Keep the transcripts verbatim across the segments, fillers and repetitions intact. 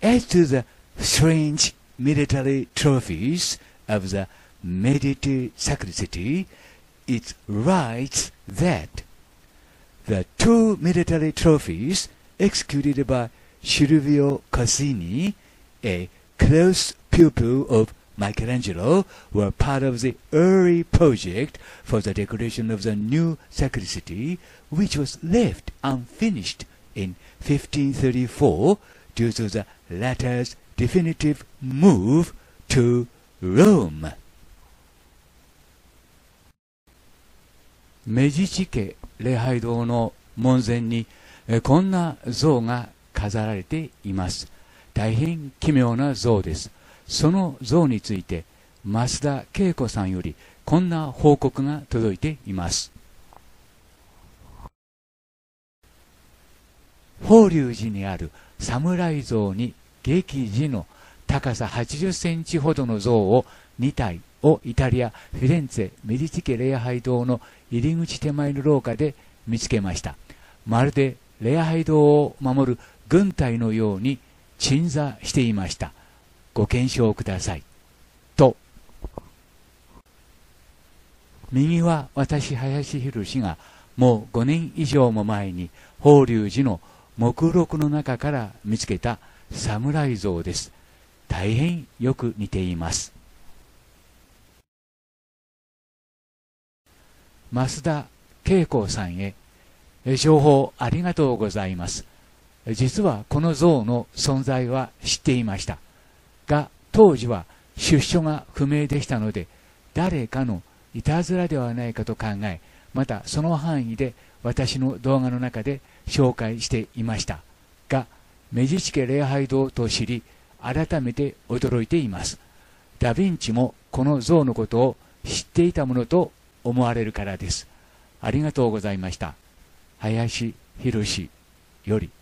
As to the strange military trophies of the Medici sacristy, it writes that the two military trophies executed by Silvio Cassini, a close pupil of Michelangelo, were part of the early project for the decoration of the new sacristy, which was left unfinished in fifteen thirty-four due to the latter's definitive move to Rome. メジチ家礼拝堂の門前にこんな像が飾られています。大変奇妙な像です。その像について増田恵子さんよりこんな報告が届いています。法隆寺にある侍像に劇寺の高さはちじゅっセンチほどの像をにたいをイタリア・フィレンツェ・メディチ家礼拝堂の入り口手前の廊下で見つけました。まるで礼拝堂を守る軍隊のように鎮座していました。ご検証ください。と、右は私林博がもうごねん以上も前に法隆寺の目録の中から見つけた侍像です。大変よく似ています。増田恵子さんへ情報ありがとうございます。実はこの像の存在は知っていましたが、当時は出所が不明でしたので、誰かのいたずらではないかと考え、またその範囲で私の動画の中で紹介していましたが、メジチ家礼拝堂と知り改めて驚いています。ダ・ヴィンチもこの像のことを知っていたものと思われるからです。ありがとうございました。林博より。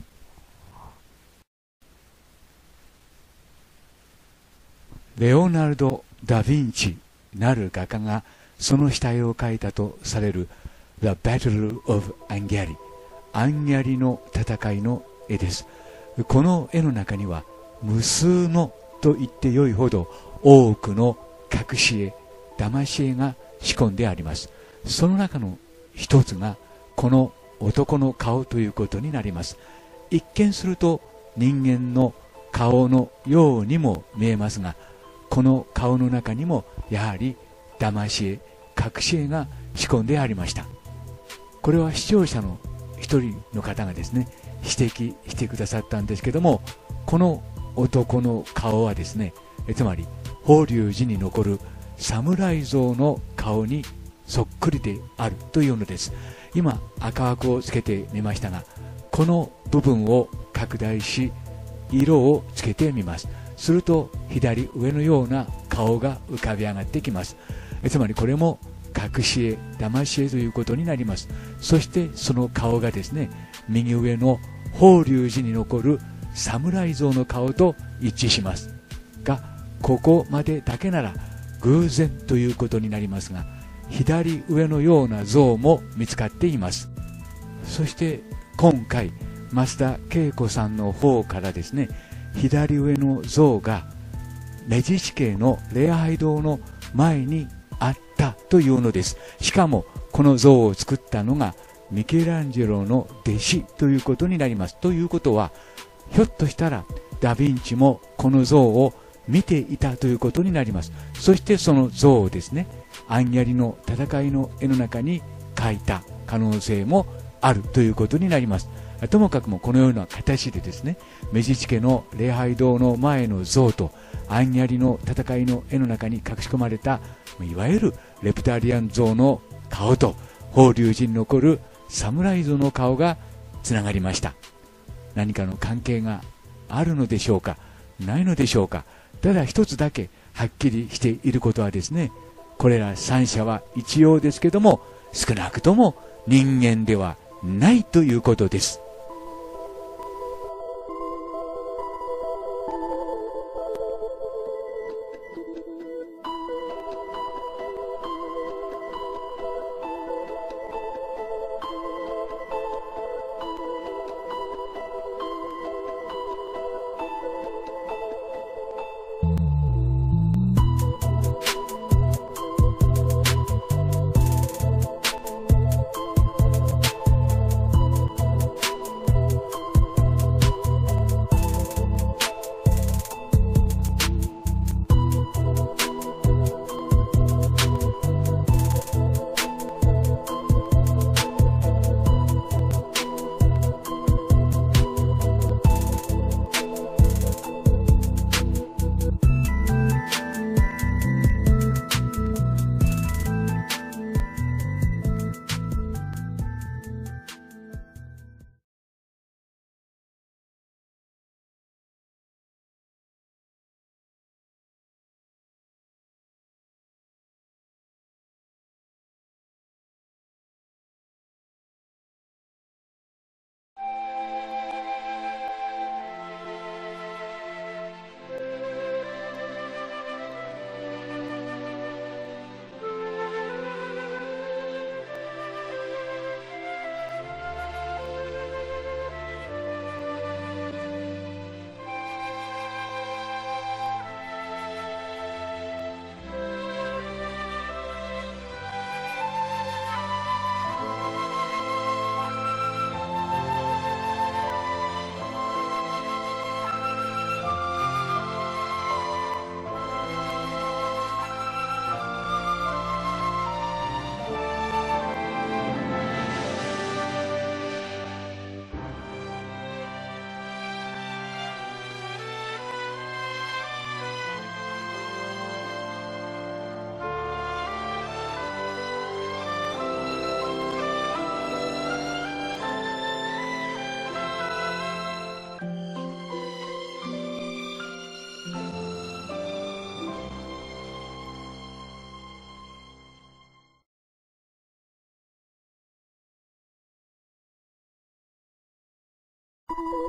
レオナルド・ダ・ヴィンチなる画家がその額を描いたとされる The Battle of Anghiari、 アンギャリの戦いの絵です。この絵の中には無数のと言ってよいほど多くの隠し絵、騙し絵が仕込んであります。その中の一つがこの男の顔ということになります。一見すると人間の顔のようにも見えますが、この顔の中にもやはり騙し絵、隠し絵が仕込んでありました。これは視聴者の一人の方がですね指摘してくださったんですけども、この男の顔はですね、つまり法隆寺に残る侍像の顔にそっくりであるというのです。今赤枠をつけてみましたが、この部分を拡大し色をつけてみます。すると左上のような顔が浮かび上がってきます。つまりこれも隠し絵、騙し絵ということになります。そしてその顔がですね、右上の法隆寺に残る侍像の顔と一致しますが、ここまでだけなら偶然ということになりますが、左上のような像も見つかっています。そして今回増田恵子さんの方からですね、左上の像がメジチ家の礼拝堂の前にあったというのです。しかもこの像を作ったのがミケランジェロの弟子ということになります。ということは、ひょっとしたらダ・ヴィンチもこの像を見ていたということになります。そしてその像をですね、アンギャリの戦いの絵の中に描いた可能性もあるということになります。ともかくもこのような形でですね、メジチ家の礼拝堂の前の像とアンギャリの戦いの絵の中に隠し込まれたいわゆるレプタリアン像の顔と法隆寺に残る侍像の顔がつながりました。何かの関係があるのでしょうか、ないのでしょうか。ただ一つだけはっきりしていることはですね、これら三者は一様ですけども、少なくとも人間ではないということです。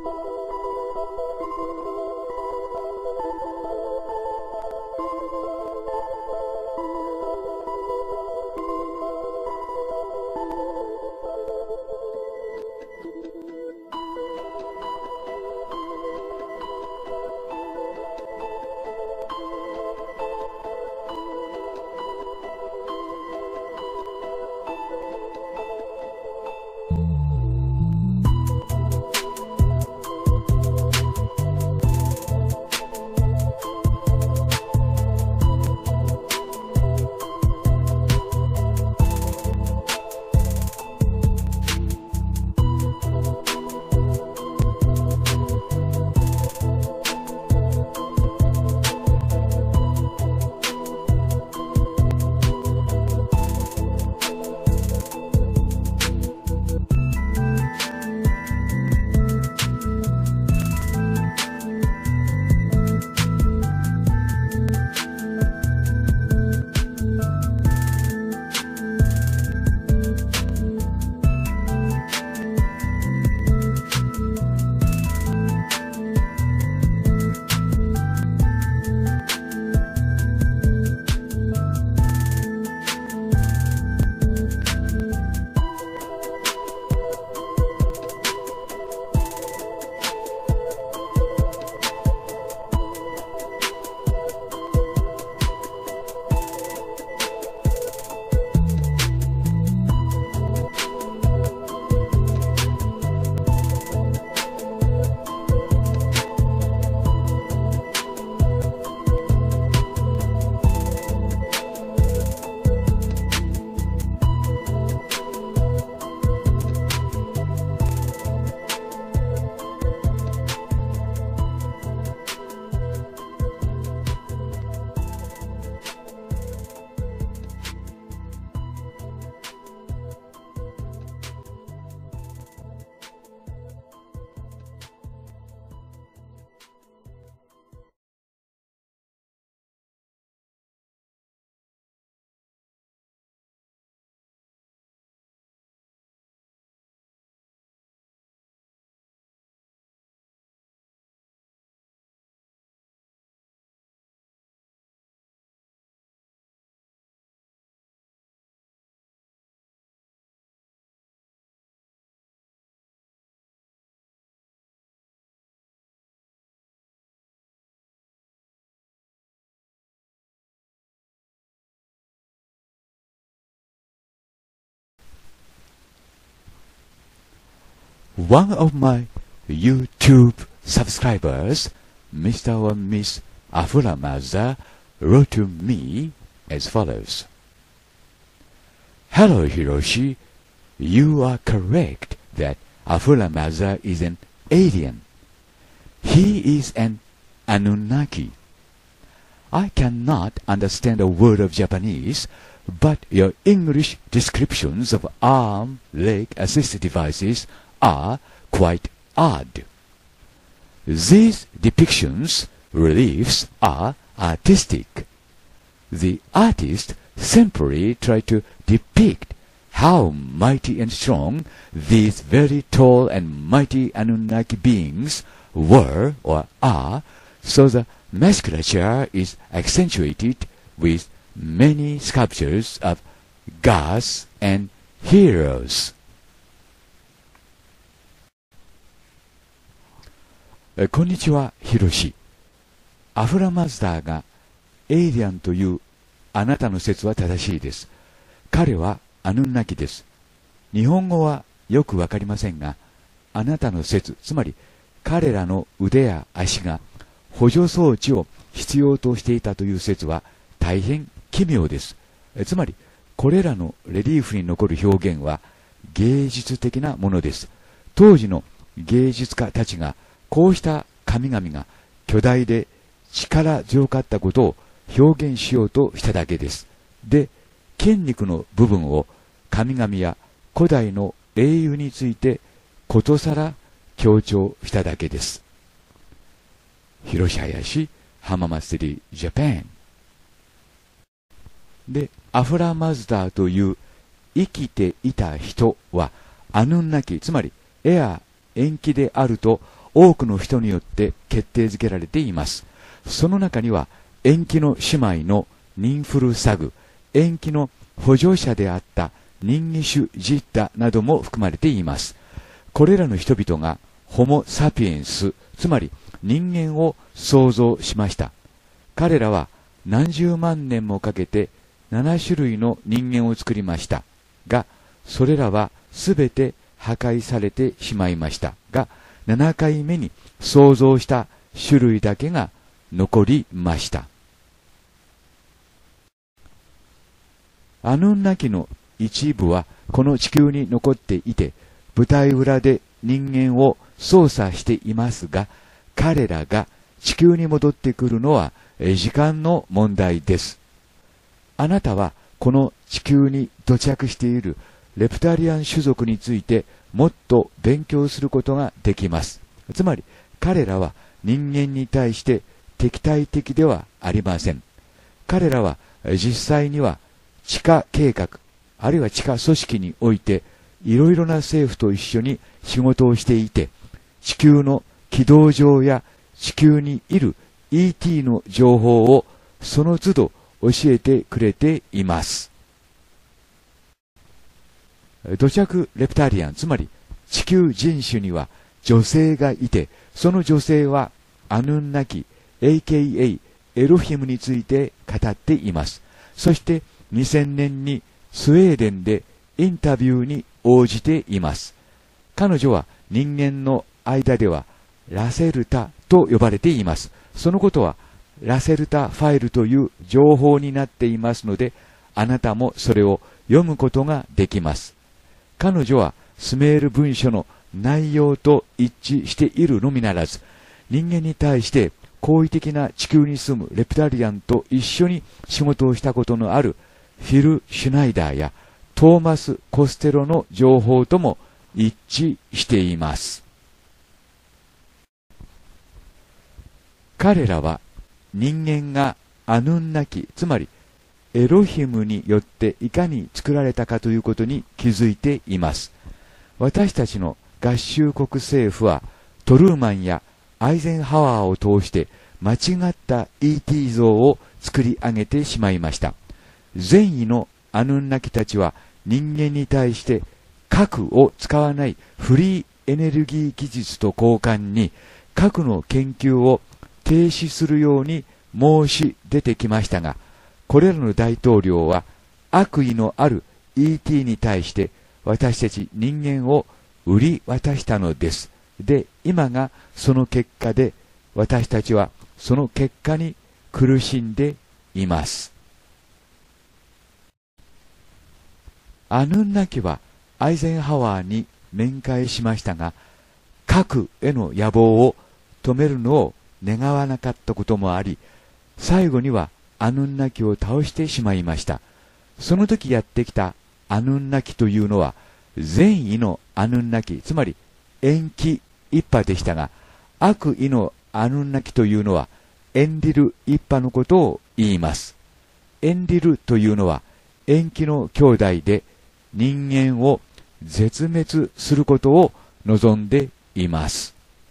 One of my YouTube subscribers, Mister or Miss Afuramaza, wrote to me as follows. Hello, Hiroshi. You are correct that Afuramaza is an alien. He is an Anunnaki. I cannot understand a word of Japanese, but your English descriptions of arm, leg assist devices are quite odd. These depictions, reliefs, are artistic. The artist simply tried to depict how mighty and strong these very tall and mighty Anunnaki beings were or are, so the musculature is accentuated with many sculptures of gods and heroes. えこんにちは、ヒロシ。アフラマズダーがエイリアンというあなたの説は正しいです。彼はアヌンナキです。日本語はよくわかりませんが、あなたの説、つまり彼らの腕や足が補助装置を必要としていたという説は大変奇妙です。えつまり、これらのレリーフに残る表現は芸術的なものです。当時の芸術家たちがこうした神々が巨大で力強かったことを表現しようとしただけです。で、筋肉の部分を神々や古代の英雄についてことさら強調しただけです。広し林浜祭りジャパンで、アフラマズダーという生きていた人はアヌンナキ、つまりエア延期であると多くの人によって決定づけられています。その中には塩基の姉妹のニンフルサグ、塩基の補助者であったニンギシュジッダなども含まれています。これらの人々がホモ・サピエンス、つまり人間を創造しました。彼らは何十万年もかけてなな種類の人間を作りましたが、それらはすべて破壊されてしまいましたが、ななかいめに創造した種類だけが残りました。アヌンナキの一部はこの地球に残っていて、舞台裏で人間を操作していますが、彼らが地球に戻ってくるのは時間の問題です。あなたはこの地球に土着しているレプタリアン種族についてもっと勉強することができます。つまり彼らは人間に対して敵対的ではありません。彼らは実際には地下計画、あるいは地下組織においていろいろな政府と一緒に仕事をしていて、地球の軌道上や地球にいる イーティー の情報をその都度教えてくれています。土着レプタリアン、つまり地球人種には女性がいて、その女性はアヌンナキ エーケーエー エロヒムについて語っています。そしてにせんねんにスウェーデンでインタビューに応じています。彼女は人間の間ではラセルタと呼ばれています。そのことはラセルタファイルという情報になっていますので、あなたもそれを読むことができます。彼女はスメール文書の内容と一致しているのみならず、人間に対して好意的な地球に住むレプタリアンと一緒に仕事をしたことのあるフィル・シュナイダーやトーマス・コステロの情報とも一致しています。彼らは人間がアヌンナキ、つまりエロヒムによっていかに作られたかということに気づいています。私たちの合衆国政府はトルーマンやアイゼンハワーを通して間違った イーティー 像を作り上げてしまいました。善意のアヌンナキたちは人間に対して核を使わないフリーエネルギー技術と交換に核の研究を停止するように申し出てきましたが、これらの大統領は悪意のある イーティー に対して私たち人間を売り渡したのです。で、今がその結果で、私たちはその結果に苦しんでいます。アヌンナキはアイゼンハワーに面会しましたが、核への野望を止めるのを願わなかったこともあり、最後にはアヌンナキを倒してしまいました。その時やってきたアヌンナキというのは善意のアヌンナキ、つまり塩基一派でしたが、悪意のアヌンナキというのはエンリル一派のことを言います。エンリルというのは塩基の兄弟で人間を絶滅することを望んでいます。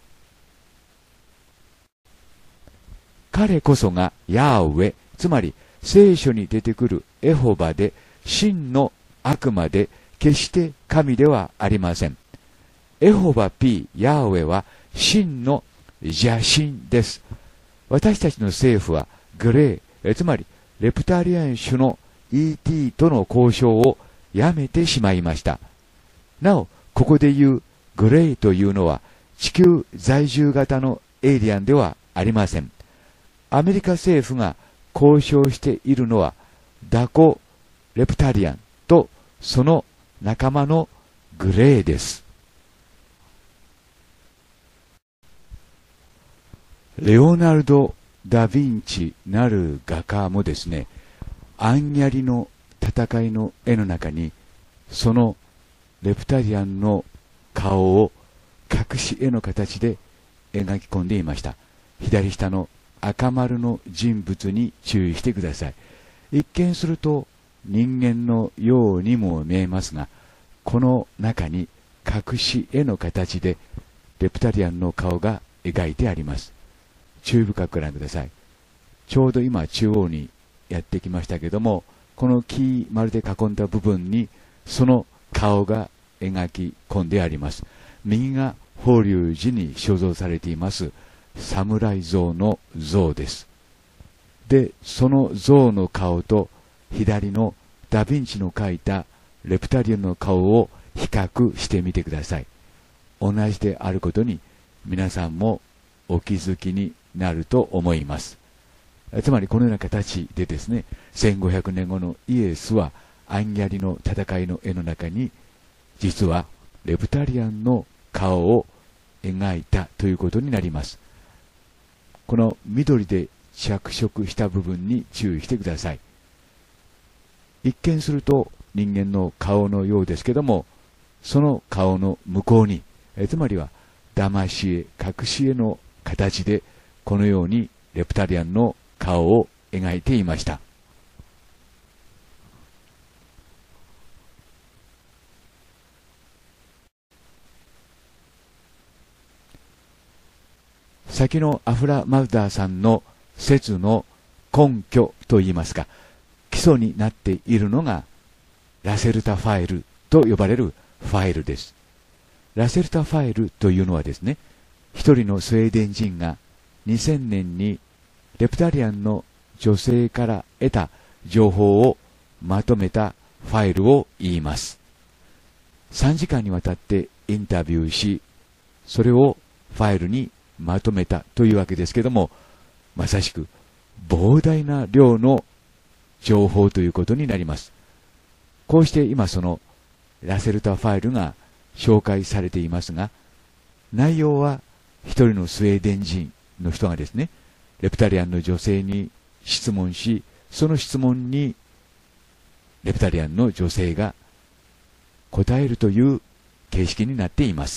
彼こそがヤーウェ、つまり聖書に出てくるエホバで真の悪魔で決して神ではありません。エホバ P ヤーウェは真の邪神です。私たちの政府はグレー、つまりレプタリアン種の イーティー との交渉をやめてしまいました。なお、ここで言うグレーというのは地球在住型のエイリアンではありません。アメリカ政府が交渉しているのはダコ・レプタリアンとその仲間のグレーです。レオナルド・ダ・ヴィンチなる画家もですね、アンギャリの戦いの絵の中にそのレプタリアンの顔を隠し絵の形で描き込んでいました。左下の赤丸の人物に注意してください。一見すると人間のようにも見えますが、この中に隠し絵の形でレプタリアンの顔が描いてあります。注意深くご覧ください。ちょうど今中央にやってきましたけども、この木丸で囲んだ部分にその顔が描き込んであります。右が法隆寺に所蔵されています侍像の像です。で、その像の顔と左のダ・ヴィンチの描いたレプタリアンの顔を比較してみてください。同じであることに皆さんもお気づきになると思います。つまりこのような形でですね、せんごひゃくねんごのイエスはアンギャリの戦いの絵の中に実はレプタリアンの顔を描いたということになります。この緑で着色した部分に注意してください。一見すると人間の顔のようですけども、その顔の向こうに、えつまりは騙し絵、隠し絵の形でこのようにレプタリアンの顔を描いていました。先のアフラ・マウダーさんの説の根拠といいますか、基礎になっているのがラセルタファイルと呼ばれるファイルです。ラセルタファイルというのはですね、一人のスウェーデン人がにせんねんにレプタリアンの女性から得た情報をまとめたファイルを言います。さんじかんにわたってインタビューし、それをファイルにまとめたというわけですけども、まさしく膨大な量の情報ということになります。こうして今そのラセルタファイルが紹介されていますが、内容は一人のスウェーデン人の人がですね、レプタリアンの女性に質問し、その質問にレプタリアンの女性が答えるという形式になっています。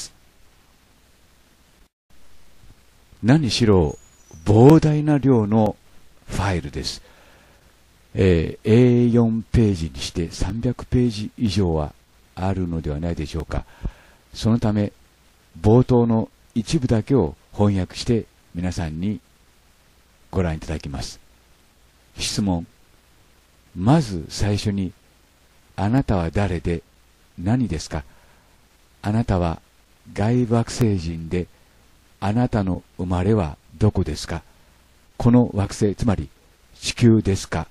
何しろ膨大な量のファイルです。えー、エーよん ページにしてさんびゃくページ以上はあるのではないでしょうか。そのため冒頭の一部だけを翻訳して皆さんにご覧いただきます。質問。まず最初に、あなたは誰で何ですか？あなたは外惑星人で、あなたの生まれはどこですか？この惑星、つまり地球ですか？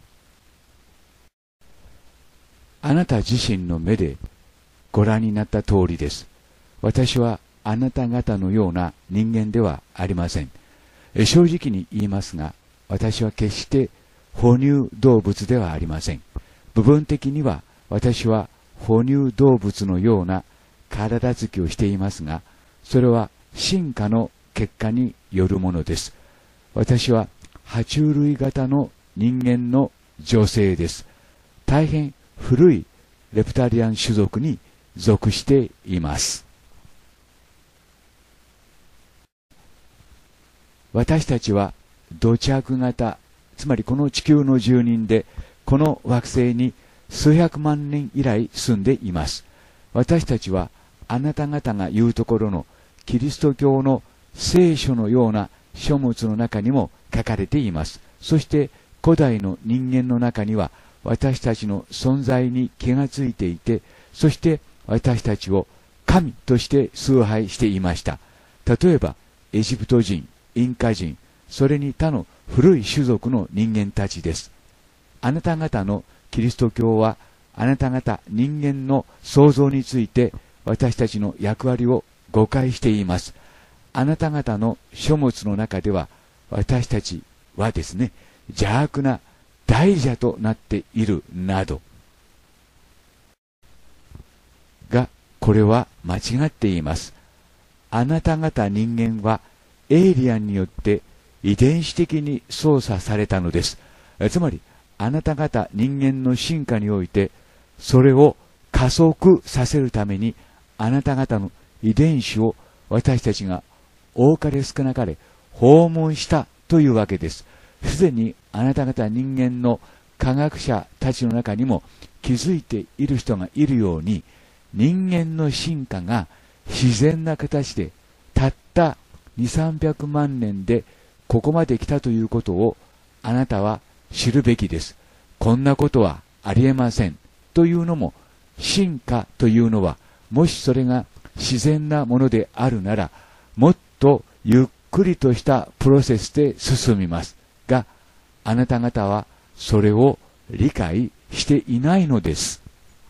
あなた自身の目でご覧になった通りです。私はあなた方のような人間ではありません。正直に言いますが、私は決して哺乳動物ではありません。部分的には私は哺乳動物のような体つきをしていますが、それは進化の結果によるものです。私は爬虫類型の人間の女性です。大変古いレプタリアン種族に属しています。私たちは土着型、つまりこの地球の住人で、この惑星に数百万年以来住んでいます。私たちはあなた方が言うところのキリスト教の聖書のような書物の中にも書かれています。そして古代の人間の中には私たちの存在に気がついていて、そして私たちを神として崇拝していました。例えばエジプト人、インカ人、それに他の古い種族の人間たちです。あなた方のキリスト教はあなた方人間の創造について私たちの役割を誤解しています。あなた方の書物の中では私たちはですね、邪悪な大蛇となっているなどが、これは間違っています。あなた方人間はエイリアンによって遺伝子的に操作されたのです。つまりあなた方人間の進化においてそれを加速させるためにあなた方の遺伝子を私たちが多かれ少なかれ訪問したというわけです。すでにあなた方人間の科学者たちの中にも気づいている人がいるように、人間の進化が自然な形でったにせんさんびゃくまんねんでここまで来たということをあなたは知るべきです。こんなことはありえません。というのも、進化というのは、もしそれが自然なものであるなら、もっとゆっくりとしたプロセスで進みます。が、あなた方はそれを理解していないのです。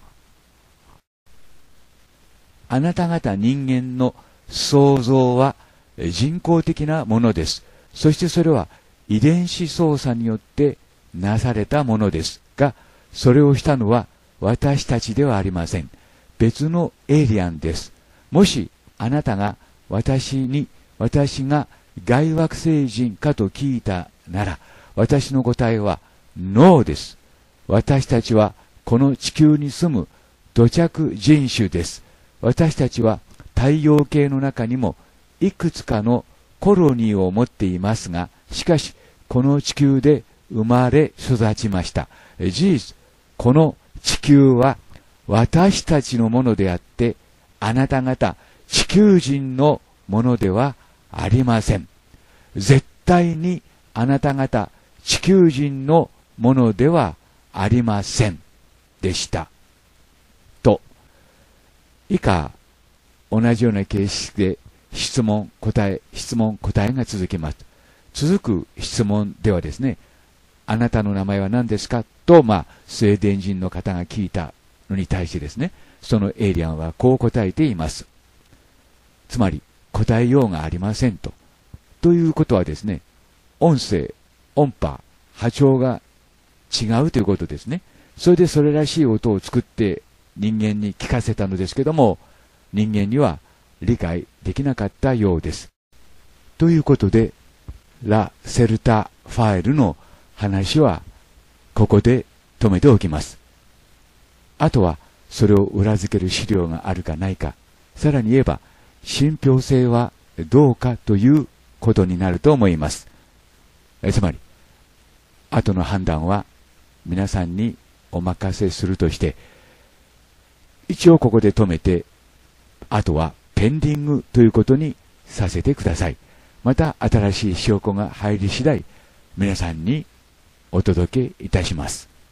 あなた方人間の創造は人工的なものです。そしてそれは遺伝子操作によってなされたものですが、それをしたのは私たちではありません。別のエイリアンです。もしあなたが私に、私が外惑星人かと聞いたなら、私の答えはノーです。私たちはこの地球に住む土着人種です。私たちは太陽系の中にもいくつかのコロニーを持っていますが、しかしこの地球で生まれ育ちました。事実、この地球は私たちのものであって、あなた方地球人のものではありません。絶対にあなた方地球人のものではありませんでした。と、以下、同じような形式で質問、答え、質問、答えが続きます。続く質問ではですね、あなたの名前は何ですかと、まあ、スウェーデン人の方が聞いたのに対してですね、そのエイリアンはこう答えています。つまり、答えようがありませんと。ということはですね、音声、音波、波長が違うということですね。それでそれらしい音を作って人間に聞かせたのですけども、人間には理解できなかったようです。ということで、ラ・セルタ・ファイルの話はここで止めておきます。あとはそれを裏付ける資料があるかないか、さらに言えば信憑性はどうかということになると思います。えつまり、後の判断は皆さんにお任せするとして、一応ここで止めて、あとはペンディングということにさせてください。また新しい証拠が入り次第、皆さんにお届けいたします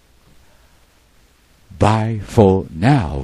。Bye for now.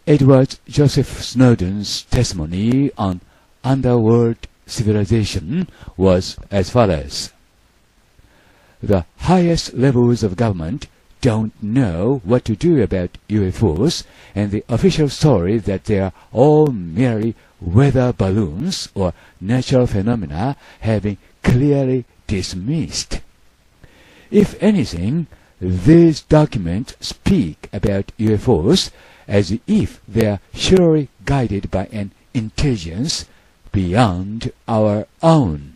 Edward Joseph Snowden's testimony on underworld civilization was as follows. The highest levels of government don't know what to do about U F Os, and the official story that they are all merely weather balloons or natural phenomena have been clearly dismissed. If anything, these documents speak about U F Os as if they are surely guided by an intelligence beyond our own.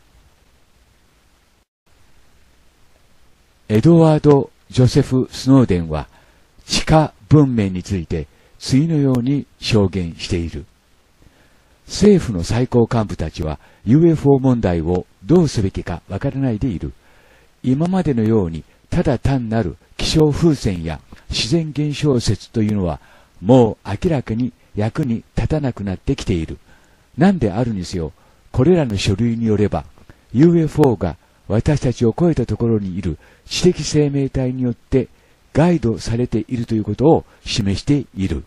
エドワード・ジョセフ・スノーデンは地下文明について次のように証言している。政府の最高幹部たちは ユーエフオー 問題をどうすべきかわからないでいる。今までのようにただ単なる気象風船や自然現象説というのはもう明らかに役に立たなくなってきている。なんであるにせよ、これらの書類によれば ユーエフオー が私たちを超えたところにいる知的生命体によってガイドされているということを示している。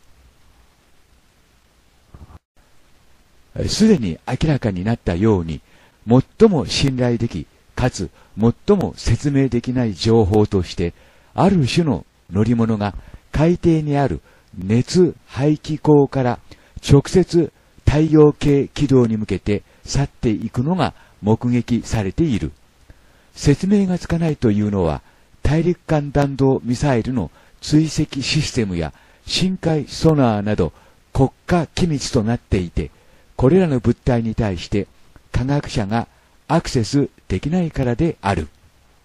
すでに明らかになったように、最も信頼でき、かつ最も説明できない情報として、ある種の乗り物が海底にある熱排気口から直接太陽系軌道に向けて去っていくのが目撃されている。説明がつかないというのは、大陸間弾道ミサイルの追跡システムや深海ソナーなど国家機密となっていて、これらの物体に対して科学者がアクセスできないからである。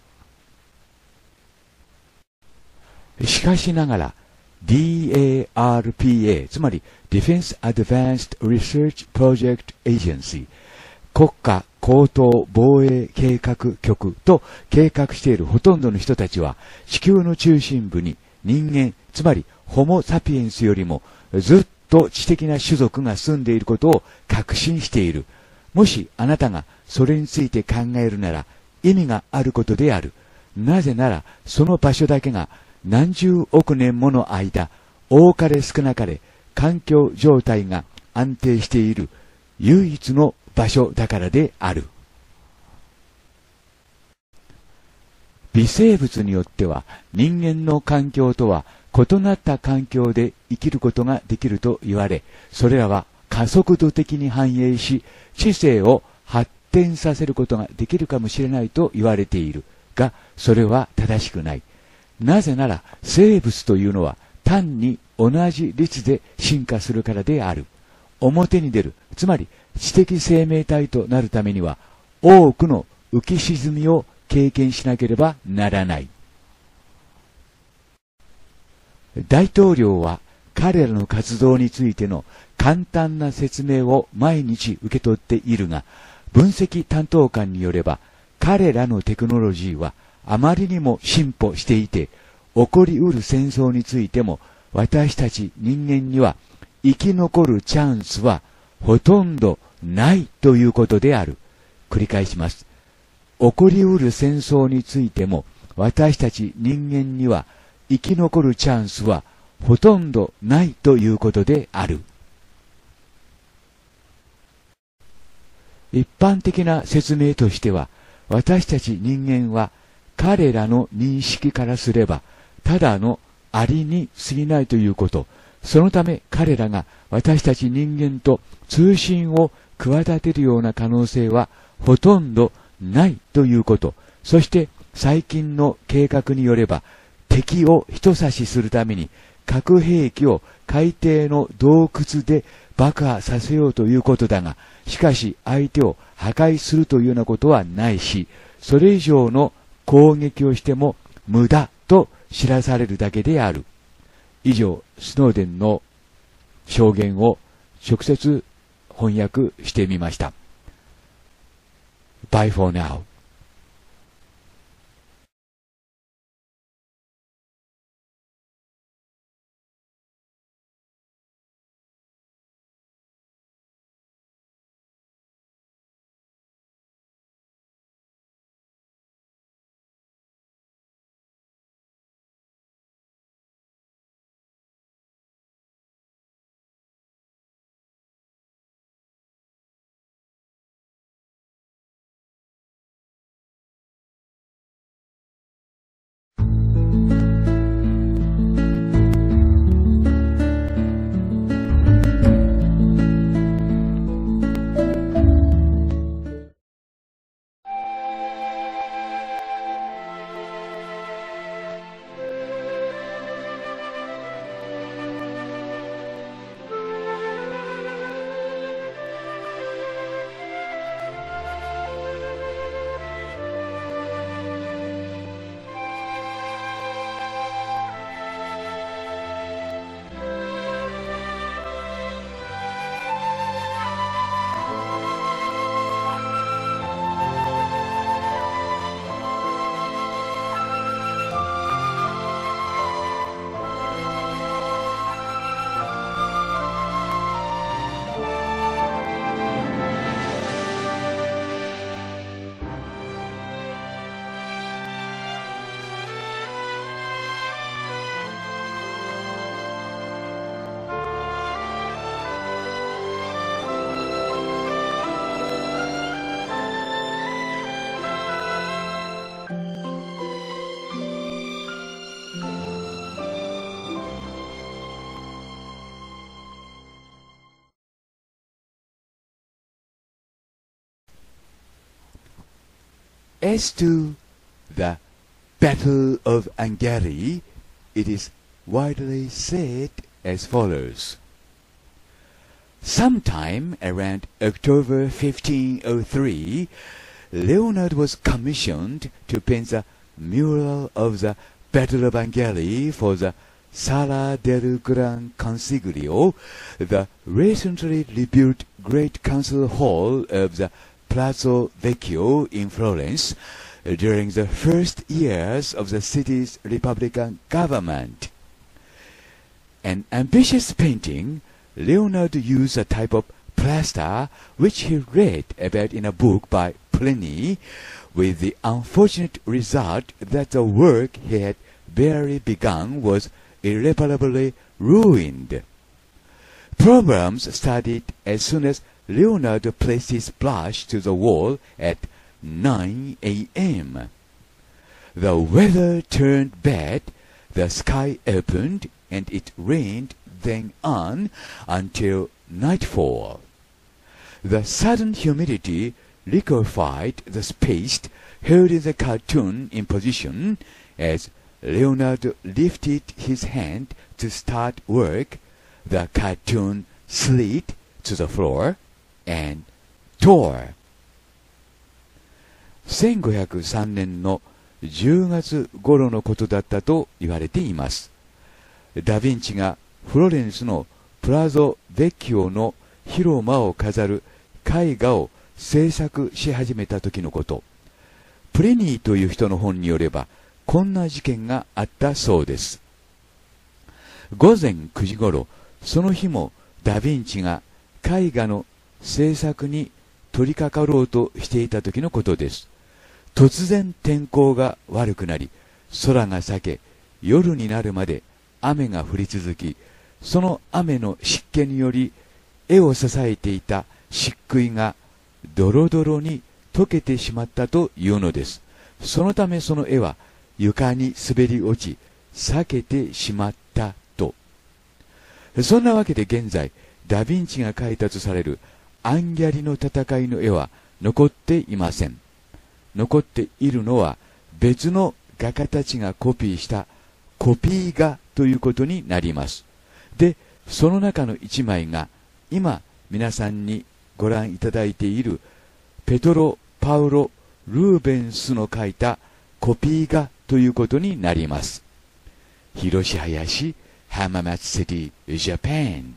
しかしながら ディーエーアールピーエー、つまり Defense Advanced Research Project Agency、国家高等防衛計画局と計画しているほとんどの人たちは地球の中心部に人間、つまりホモ・サピエンスよりもずっと知的な種族が住んでいることを確信している。もしあなたがそれについて考えるなら意味があることである。なぜならその場所だけが何十億年もの間、多かれ少なかれ環境状態が安定している唯一の場所だからである。微生物によっては人間の環境とは異なった環境で生きることができると言われ、それらは加速度的に繁栄し、知性を発展させることができるかもしれないと言われているが、それは正しくない。なぜなら生物というのは単に同じ率で進化するからである。表に出る、つまり知的生命体となるためには多くの浮き沈みを経験しなければならない。大統領は彼らの活動についての簡単な説明を毎日受け取っているが、分析担当官によれば彼らのテクノロジーはあまりにも進歩していて、起こりうる戦争についても私たち人間には生き残るチャンスはほとんどないということである。繰り返します。起こりうる戦争についても私たち人間には生き残るチャンスはほとんどないということである。一般的な説明としては、私たち人間は彼らの認識からすればただのアリに過ぎないということ、そのため彼らが私たち人間と通信を企てるような可能性はほとんどないということ、そして最近の計画によれば敵を一刺しするために核兵器を海底の洞窟で爆破させようということだが、しかし相手を破壊するというようなことはないし、それ以上の攻撃をしても無駄と知らされるだけである。以上、スノーデンの証言を直接翻訳してみました。Bye for now. As to the Battle of Angari, it is widely said as follows. Sometime around October fifteen oh three, Leonard was commissioned to paint the mural of the Battle of Angari for the Sala del Gran Consiglio, the recently rebuilt Great Council Hall of the Palazzo Vecchio in Florence, during the first years of the city's Republican government. An ambitious painting, Leonardo used a type of plaster which he read about in a book by Pliny, with the unfortunate result that the work he had barely begun was irreparably ruined. Problems started as soon as Leonardo placed his brush to the wall at nine a m The weather turned bad, the sky opened, and it rained then on until nightfall. The sudden humidity liquefied the space holding the cartoon in position. As Leonardo lifted his hand to start work, the cartoon slid to the floor and tore. せんごひゃくさんねんのじゅうがつ頃のことだったと言われています。ダ・ヴィンチがフロレンスのプラゾ・ベッキオの広間を飾る絵画を制作し始めた時のこと。プレニーという人の本によれば、こんな事件があったそうです。ごぜんくじ頃、その日もダ・ヴィンチが絵画の制作に取り掛かろうとしていた時のことです。突然天候が悪くなり、空が裂け、夜になるまで雨が降り続き、その雨の湿気により絵を支えていた漆喰がドロドロに溶けてしまったというのです。そのためその絵は床に滑り落ち、裂けてしまったと。そんなわけで現在、ダ・ヴィンチが描いたとされるアンギャリの戦いの絵は残っていません。残っているのは別の画家たちがコピーしたコピー画ということになります。で、その中の一枚が今皆さんにご覧いただいているペトロ・パウロ・ルーベンスの描いたコピー画ということになります。広し林、浜松シティ、ジャパン。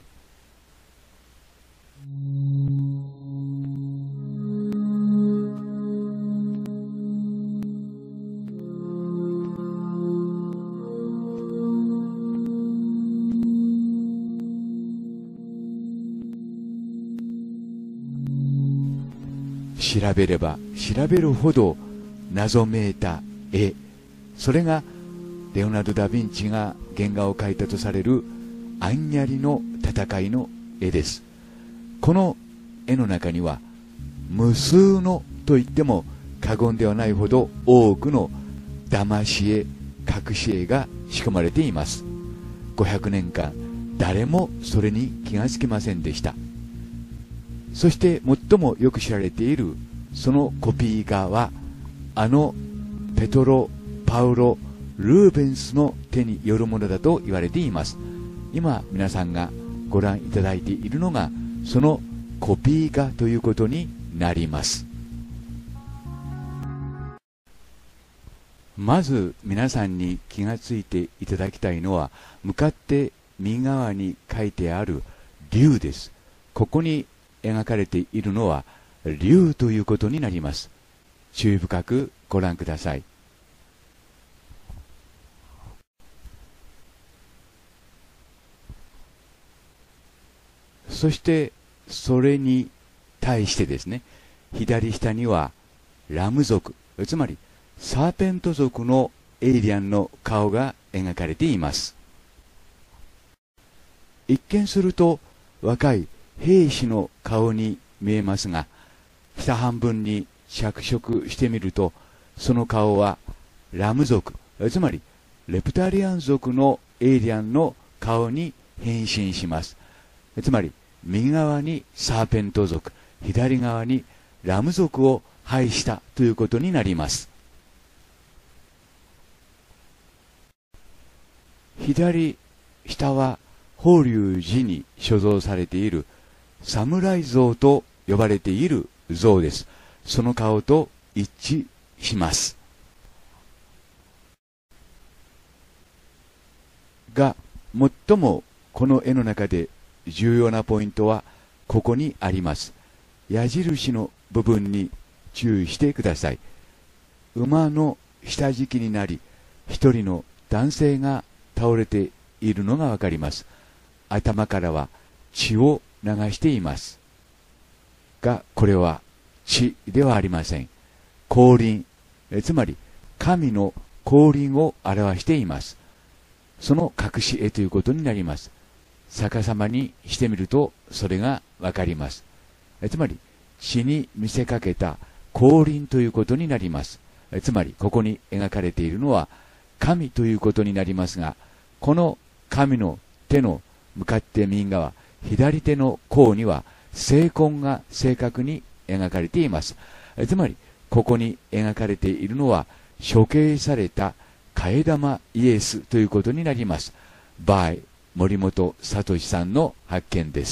調べれば調べるほど謎めいた絵、それがレオナルド・ダ・ヴィンチが原画を描いたとされるアンニャリの戦いの絵です。この絵の中には無数のと言っても過言ではないほど多くの騙し絵、隠し絵が仕込まれています。ごひゃくねんかん誰もそれに気がつきませんでした。そして最もよく知られているそのコピー画はあのペトロ・パウロ・ルーベンスの手によるものだと言われています。今皆さんがご覧いただいているのがそのコピー画ということになります。まず皆さんに気がついていただきたいのは向かって右側に書いてある竜です。ここに描かれているのは竜ということになります。注意深くご覧ください。そしてそれに対してですね、左下にはラム族、つまりサーペント族のエイリアンの顔が描かれています。一見すると若い兵士の顔に見えますが、下半分に着色してみるとその顔はラム族、つまりレプタリアン族のエイリアンの顔に変身します。つまり右側にサーペント族、左側にラム族を拝したということになります。左下は法隆寺に所蔵されている侍像と呼ばれている像です。その顔と一致します。が、最もこの絵の中で重要なポイントはここにあります。矢印の部分に注意してください。馬の下敷きになり、一人の男性が倒れているのがわかります。頭からは血を流しています。が、これは血ではありません。降臨、つまり神の降臨を表しています。その隠し絵ということになります。逆さまにしてみるとそれがわかります。つまり血に見せかけた降臨ということになります。つまりここに描かれているのは神ということになりますが、この神の手の向かって右側、左手の甲には聖痕が正確に描かれています。つまりここに描かれているのは処刑された替え玉イエスということになります。by 森本聡さんの発見です。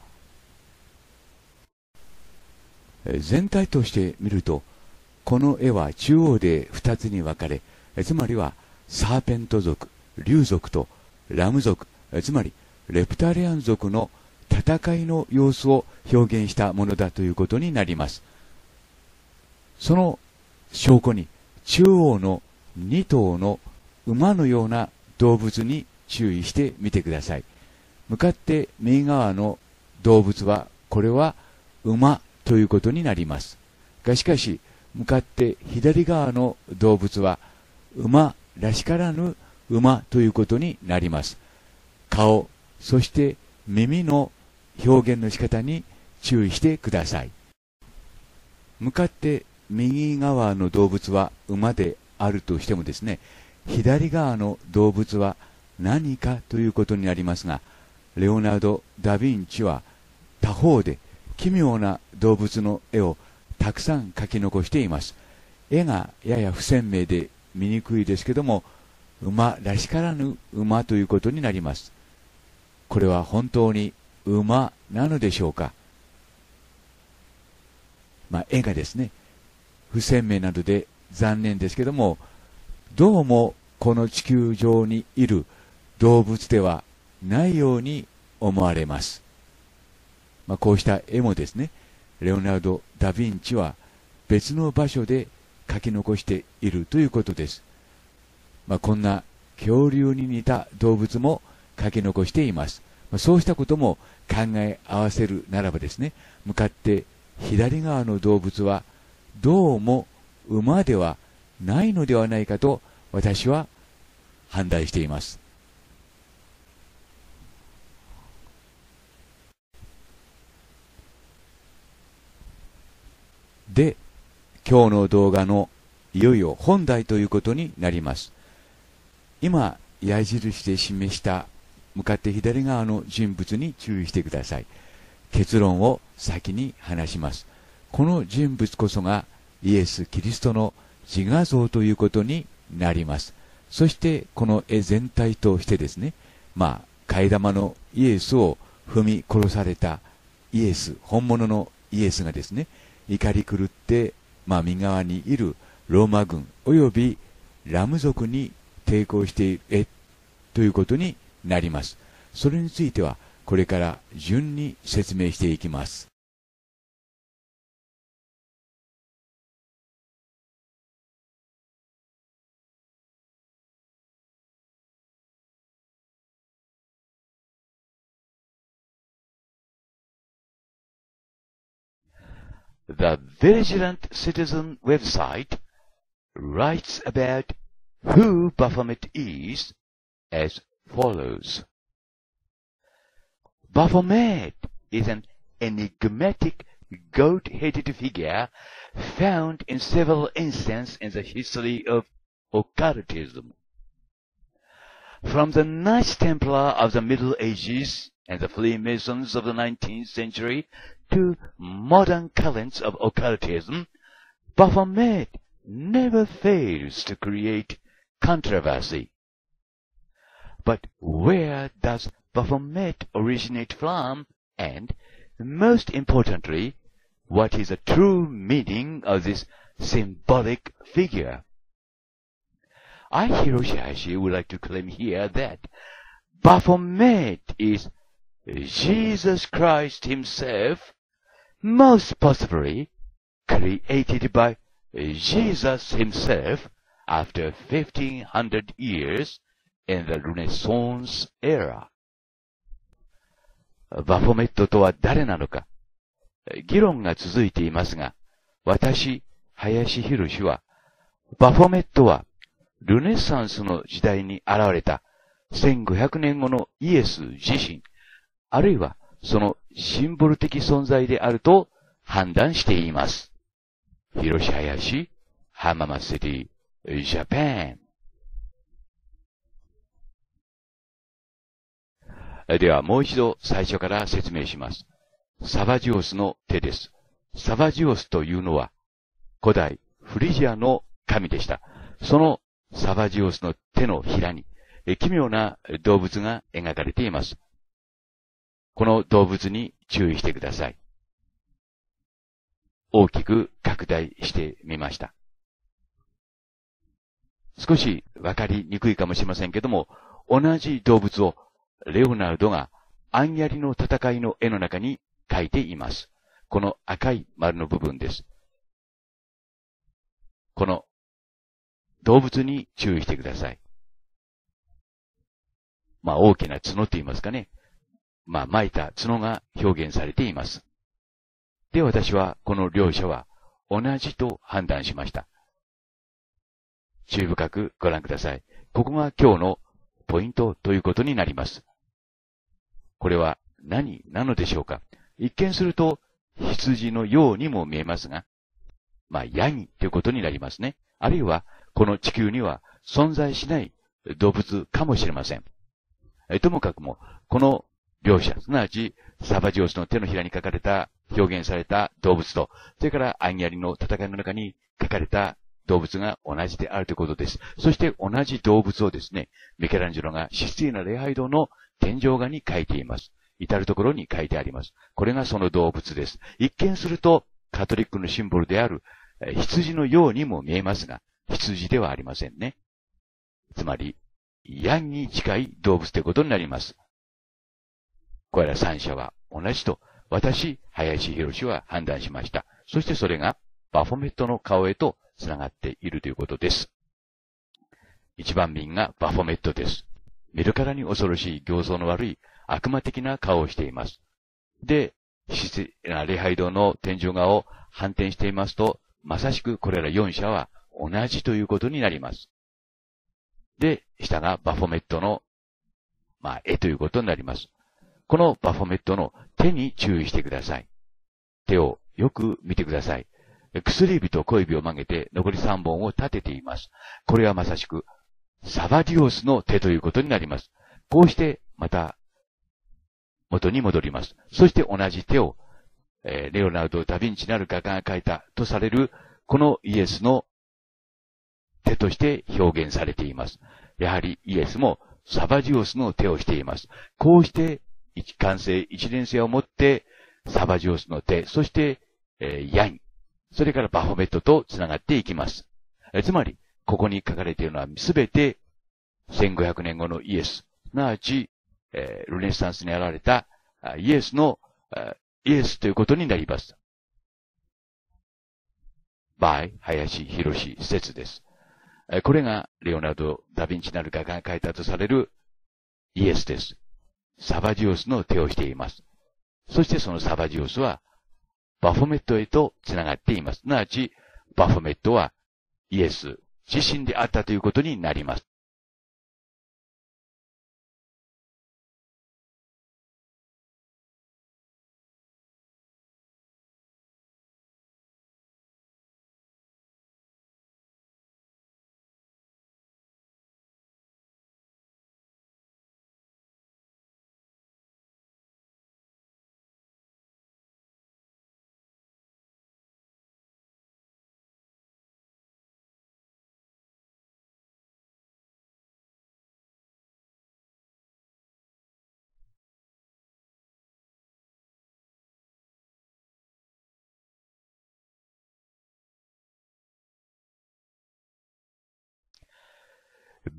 全体として見ると、この絵は中央でふたつに分かれ、つまりはサーペント族、竜族とラム族、つまりレプタリアン族の戦いの様子を表現したものだということになります。その証拠に中央のに頭の馬のような動物に注意してみてください。向かって右側の動物は、これは馬ということになります。がしかし、向かって左側の動物は馬らしからぬ馬ということになります。顔、そして耳の表現の仕方に注意してください。向かって右側の動物は馬であるとしてもですね、左側の動物は何かということになりますが、レオナルド・ダ・ヴィンチは他方で奇妙な動物の絵をたくさん描き残しています。絵がやや不鮮明で見にくいですけども、馬らしからぬ馬ということになります。これは本当に馬なのでしょうか。まあ、絵がですね、不鮮明などで残念ですけども、どうもこの地球上にいる動物ではないように思われます。まあ、こうした絵もですね、レオナルド・ダ・ヴィンチは別の場所で描き残しているということです。まあ、こんな恐竜に似た動物も描き残しています。まあ、そうしたことも考え合わせるならばですね、向かって左側の動物はどうも馬ではないのではないかと私は判断しています。で、今日の動画のいよいよ本題ということになります。今矢印で示した向かって左側の人物に注意してください。結論を先に話します。この人物こそがイエス・キリストの自画像ということになります。そしてこの絵全体としてですね、まあ替え玉のイエスを踏み殺されたイエス、本物のイエスがですね、怒り狂って、まあ、右側にいるローマ軍およびラム族に抵抗している絵ということになります。それについてはこれから順に説明していきます。The Vigilant Citizen website writes about who Baphomet is as follows. Baphomet is an enigmatic goat-headed figure found in several instances in the history of occultism. From the Knights Templar of the Middle Ages and the Freemasons of the nineteenth century to modern currents of occultism, Baphomet never fails to create controversy. But where does Baphomet originate from? And, most importantly, what is the true meaning of this symbolic figure? I, Hiroshi Hayashi, would like to claim here that Baphomet is Jesus Christ himself, most possibly created by Jesus himself after fifteen hundred years in the Renaissance era. バフォメットとは誰なのか、議論が続いていますが、私、林博士は、バフォメットはルネサンスの時代に現れたせんごひゃくねんごのイエス自身、あるいはそのシンボル的存在であると判断しています。広志林、浜松シティ、ジャパン。ではもう一度最初から説明します。サバジオスの手です。サバジオスというのは古代フリジアの神でした。そのサバジオスの手のひらに奇妙な動物が描かれています。この動物に注意してください。大きく拡大してみました。少しわかりにくいかもしれませんけども、同じ動物をレオナルドがアンヤリの戦いの絵の中に描いています。この赤い丸の部分です。この動物に注意してください。まあ大きな角と言いますかね。まあ巻いた角が表現されています。で、私はこの両者は同じと判断しました。注意深くご覧ください。ここが今日のポイントということになります。これは何なのでしょうか。一見すると羊のようにも見えますが、まあヤギということになりますね。あるいはこの地球には存在しない動物かもしれません。えともかくも、この両者、すなわちサバジオスの手のひらに描かれた、表現された動物と、それからアンヤリの戦いの中に描かれた動物が同じであるということです。そして同じ動物をですね、ミケランジェロがシスティーナ礼拝堂の天井画に描いています。至るところに書いてあります。これがその動物です。一見するとカトリックのシンボルである羊のようにも見えますが、羊ではありませんね。つまり、ヤギに近い動物ということになります。これら三者は同じと、私、林博は判断しました。そしてそれが、バフォメットの顔へとつながっているということです。一番民がバフォメットです。見るからに恐ろしい形相の悪い悪魔的な顔をしています。で、礼拝堂の天井画を反転していますと、まさしくこれら四者は同じということになります。で、下がバフォメットの、まあ、絵ということになります。このバフォメットの手に注意してください。手をよく見てください。薬指と小指を曲げて残りさんぼんを立てています。これはまさしくサバディオスの手ということになります。こうしてまた元に戻ります。そして同じ手を、えー、レオナルド・ダ・ヴィンチなる画家が描いたとされるこのイエスの手として表現されています。やはりイエスもサバディオスの手をしています。こうして一貫性、一連性を持ってサバディオスの手、そして、えー、ヤギ、それからバフォメットと繋がっていきます。えつまり、ここに書かれているのはすべてせんごひゃくねんごのイエス、すなわち、えー、ルネサンスに現れたイエスの、イエスということになります。by 林博説です。これがレオナルド・ダ・ヴィンチなる画家が描いたとされるイエスです。サバジオスの手をしています。そしてそのサバジオスはバフォメットへと繋がっています。すなわち、バフォメットはイエス自身であったということになります。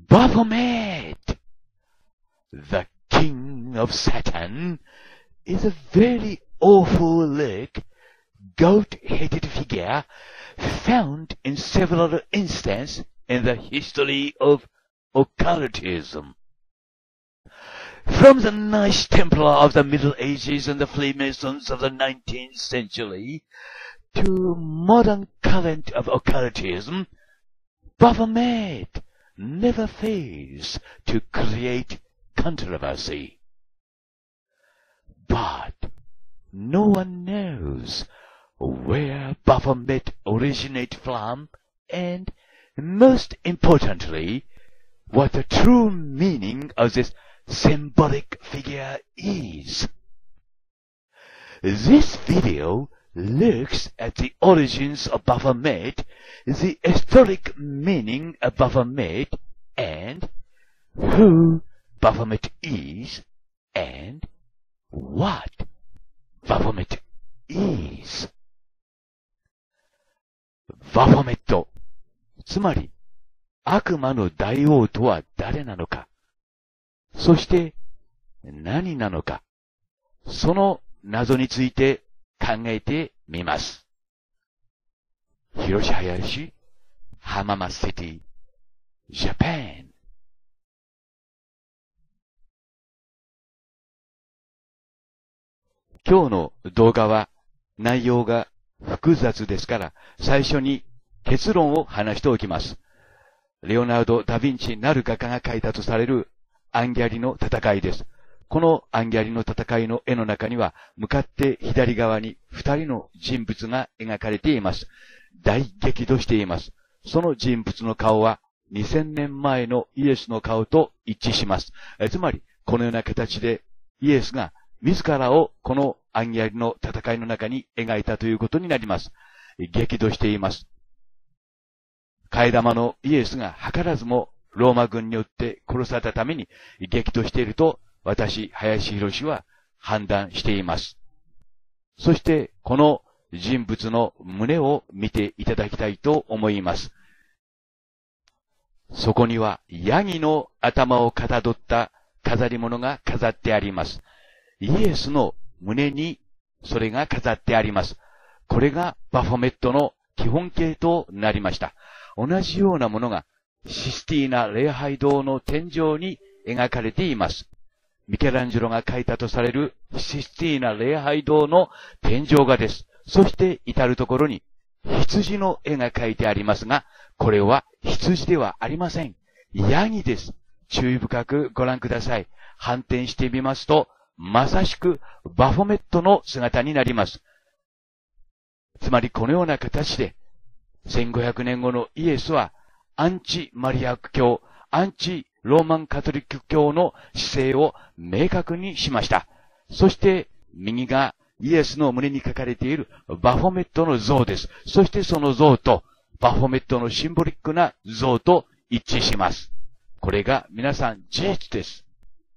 Baphomet, the king of Satan, is a very awful look, goat-headed figure found in several instances in the history of occultism. From the Knights Templar of the Middle Ages and the Freemasons of the nineteenth century to modern current of occultism, Baphomet never fails to create controversy. But no one knows where Baphomet originates from, and most importantly, what the true meaning of this symbolic figure is. This video looks at the origins of Baphomet, the historic meaning of Baphomet, and who Baphomet is, and what Baphomet is. バフォメット、つまり悪魔の大王とは誰なのか、そして何なのか、その謎について考えてみます。広島林、浜松シティ、ジャパン。今日の動画は内容が複雑ですから、最初に結論を話しておきます。レオナルド・ダ・ヴィンチなる画家が描いたとされるアンギャリの戦いです。このアンギャリの戦いの絵の中には、向かって左側に二人の人物が描かれています。大激怒しています。その人物の顔はにせんねんまえのイエスの顔と一致します。つまり、このような形でイエスが自らをこのアンギャリの戦いの中に描いたということになります。激怒しています。替え玉のイエスが図らずもローマ軍によって殺されたために激怒していると私、林博は判断しています。そしてこの人物の胸を見ていただきたいと思います。そこにはヤギの頭をかたどった飾り物が飾ってあります。イエスの胸にそれが飾ってあります。これがバフォメットの基本形となりました。同じようなものがシスティーナ礼拝堂の天井に描かれています。ミケランジェロが描いたとされるシスティーナ礼拝堂の天井画です。そして至るところに羊の絵が描いてありますが、これは羊ではありません。ヤギです。注意深くご覧ください。反転してみますと、まさしくバフォメットの姿になります。つまりこのような形で、せんごひゃくねんごのイエスはアンチマリア教、アンチローマンカトリック教の姿勢を明確にしました。そして右がイエスの胸に書かれているバフォメットの像です。そしてその像とバフォメットのシンボリックな像と一致します。これが皆さん事実です。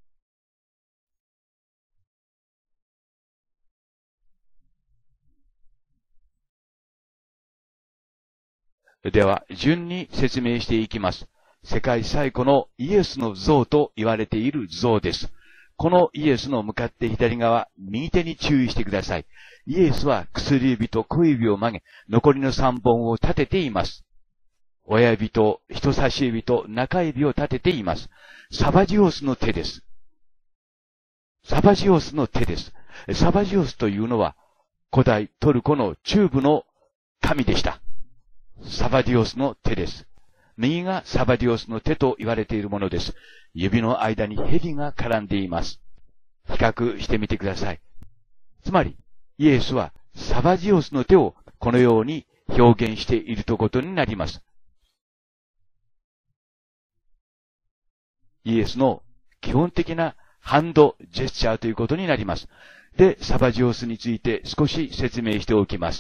では、順に説明していきます。世界最古のイエスの像と言われている像です。このイエスの向かって左側、右手に注意してください。イエスは薬指と小指を曲げ、残りの三本を立てています。親指と人差し指と中指を立てています。サバジオスの手です。サバジオスの手です。サバジオスというのは、古代トルコの中部の神でした。サバディオスの手です。右がサバディオスの手と言われているものです。指の間に蛇が絡んでいます。比較してみてください。つまり、イエスはサバディオスの手をこのように表現しているということになります。イエスの基本的なハンドジェスチャーということになります。で、サバジオスについて少し説明しておきます。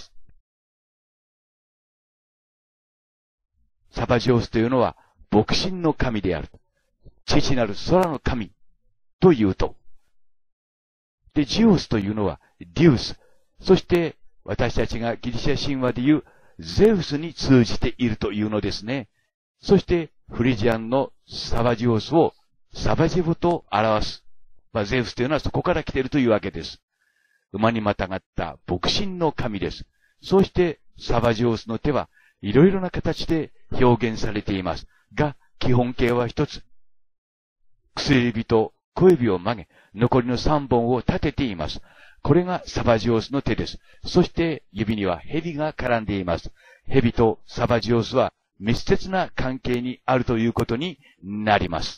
サバジオスというのは牧神の神である。父なる空の神というと。で、ジオスというのはデュース。そして私たちがギリシャ神話でいうゼウスに通じているというのですね。そしてフリジアンのサバジオスをサバジェブと表す。まあ、ゼウスというのはそこから来ているというわけです。馬にまたがった牧神の神です。そしてサバジオスの手はいろいろな形で表現されています。が、基本形は一つ。薬指と小指を曲げ、残りの三本を立てています。これがサバジオスの手です。そして指には蛇が絡んでいます。蛇とサバジオスは密接な関係にあるということになります。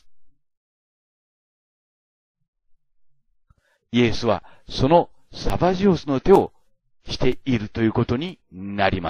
イエスはそのサバジオスの手をしているということになります。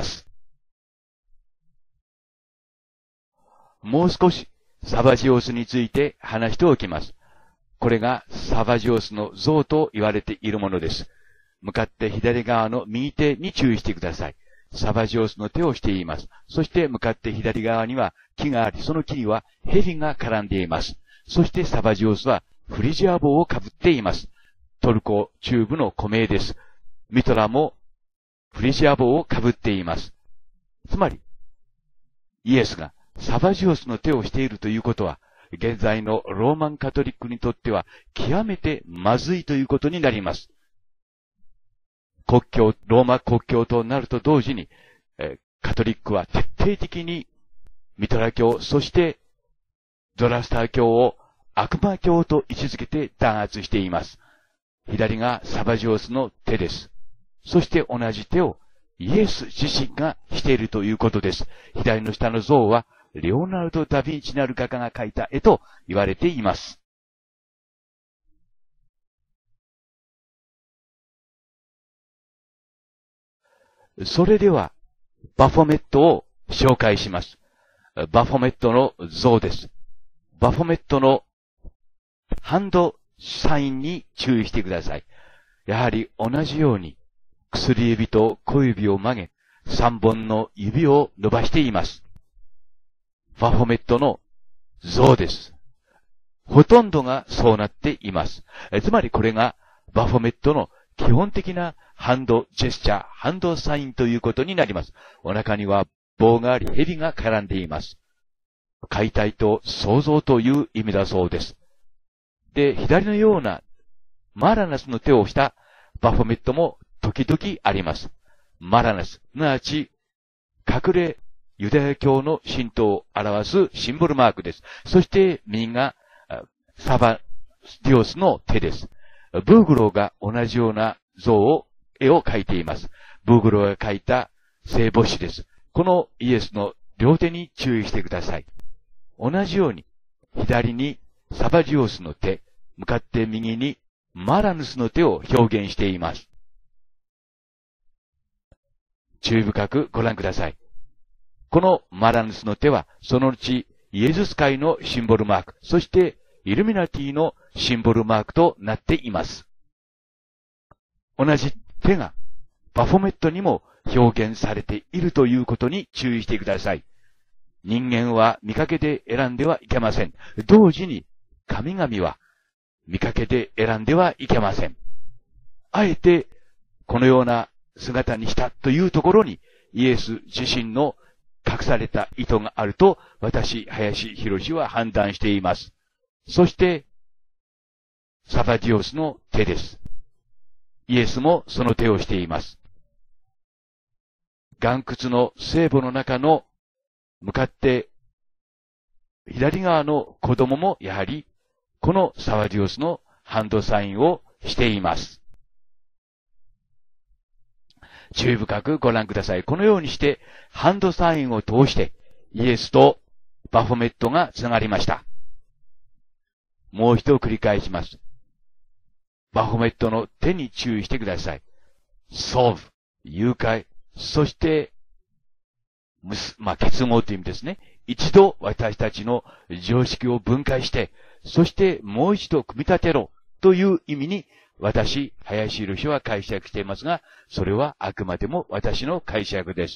もう少しサバジオスについて話しておきます。これがサバジオスの像と言われているものです。向かって左側の右手に注意してください。サバジオスの手をしています。そして向かって左側には木があり、その木には蛇が絡んでいます。そしてサバジオスはフリジア帽をかぶっています。トルコ中部の古名です。ミトラもフリジア帽をかぶっています。つまり、イエスがサバジオスの手をしているということは、現在のローマンカトリックにとっては極めてまずいということになります。国教、ローマ国教となると同時に、えカトリックは徹底的にミトラ教、そしてゾラスター教を悪魔教と位置づけて弾圧しています。左がサバジオスの手です。そして同じ手をイエス自身がしているということです。左の下の像はレオナルド・ダ・ヴィンチなる画家が描いた絵と言われています。それでは、バフォメットを紹介します。バフォメットの像です。バフォメットのハンドサインに注意してください。やはり同じように薬指と小指を曲げ、三本の指を伸ばしています。バフォメットの像です。ほとんどがそうなっています。えつまりこれがバフォメットの基本的なハンドジェスチャー、ハンドサインということになります。お腹には棒があり、蛇が絡んでいます。解体と創造という意味だそうです。で、左のようなマラナスの手をしたバフォメットも時々あります。マラナス、すなわち隠れユダヤ教の神道を表すシンボルマークです。そして右がサバディオスの手です。ブーグローが同じような像を、絵を描いています。ブーグローが描いた聖母子です。このイエスの両手に注意してください。同じように、左にサバジオスの手、向かって右にマラヌスの手を表現しています。注意深くご覧ください。このマラヌスの手は、そのうちイエズス会のシンボルマーク、そしてイルミナティのシンボルマークとなっています。同じ手がバフォメットにも表現されているということに注意してください。人間は見かけで選んではいけません。同時に神々は見かけで選んではいけません。あえてこのような姿にしたというところにイエス自身の隠された意図があると私、林博は判断しています。そして、サバディオスの手です。イエスもその手をしています。岩窟の聖母の中の向かって左側の子供もやはりこのサバディオスのハンドサインをしています。注意深くご覧ください。このようにしてハンドサインを通してイエスとバフォメットがつながりました。もう一度繰り返します。バフォメットの手に注意してください。ソーブ、誘拐、そして、まあ、結合という意味ですね。一度私たちの常識を分解して、そしてもう一度組み立てろという意味に私、林博は解釈していますが、それはあくまでも私の解釈です。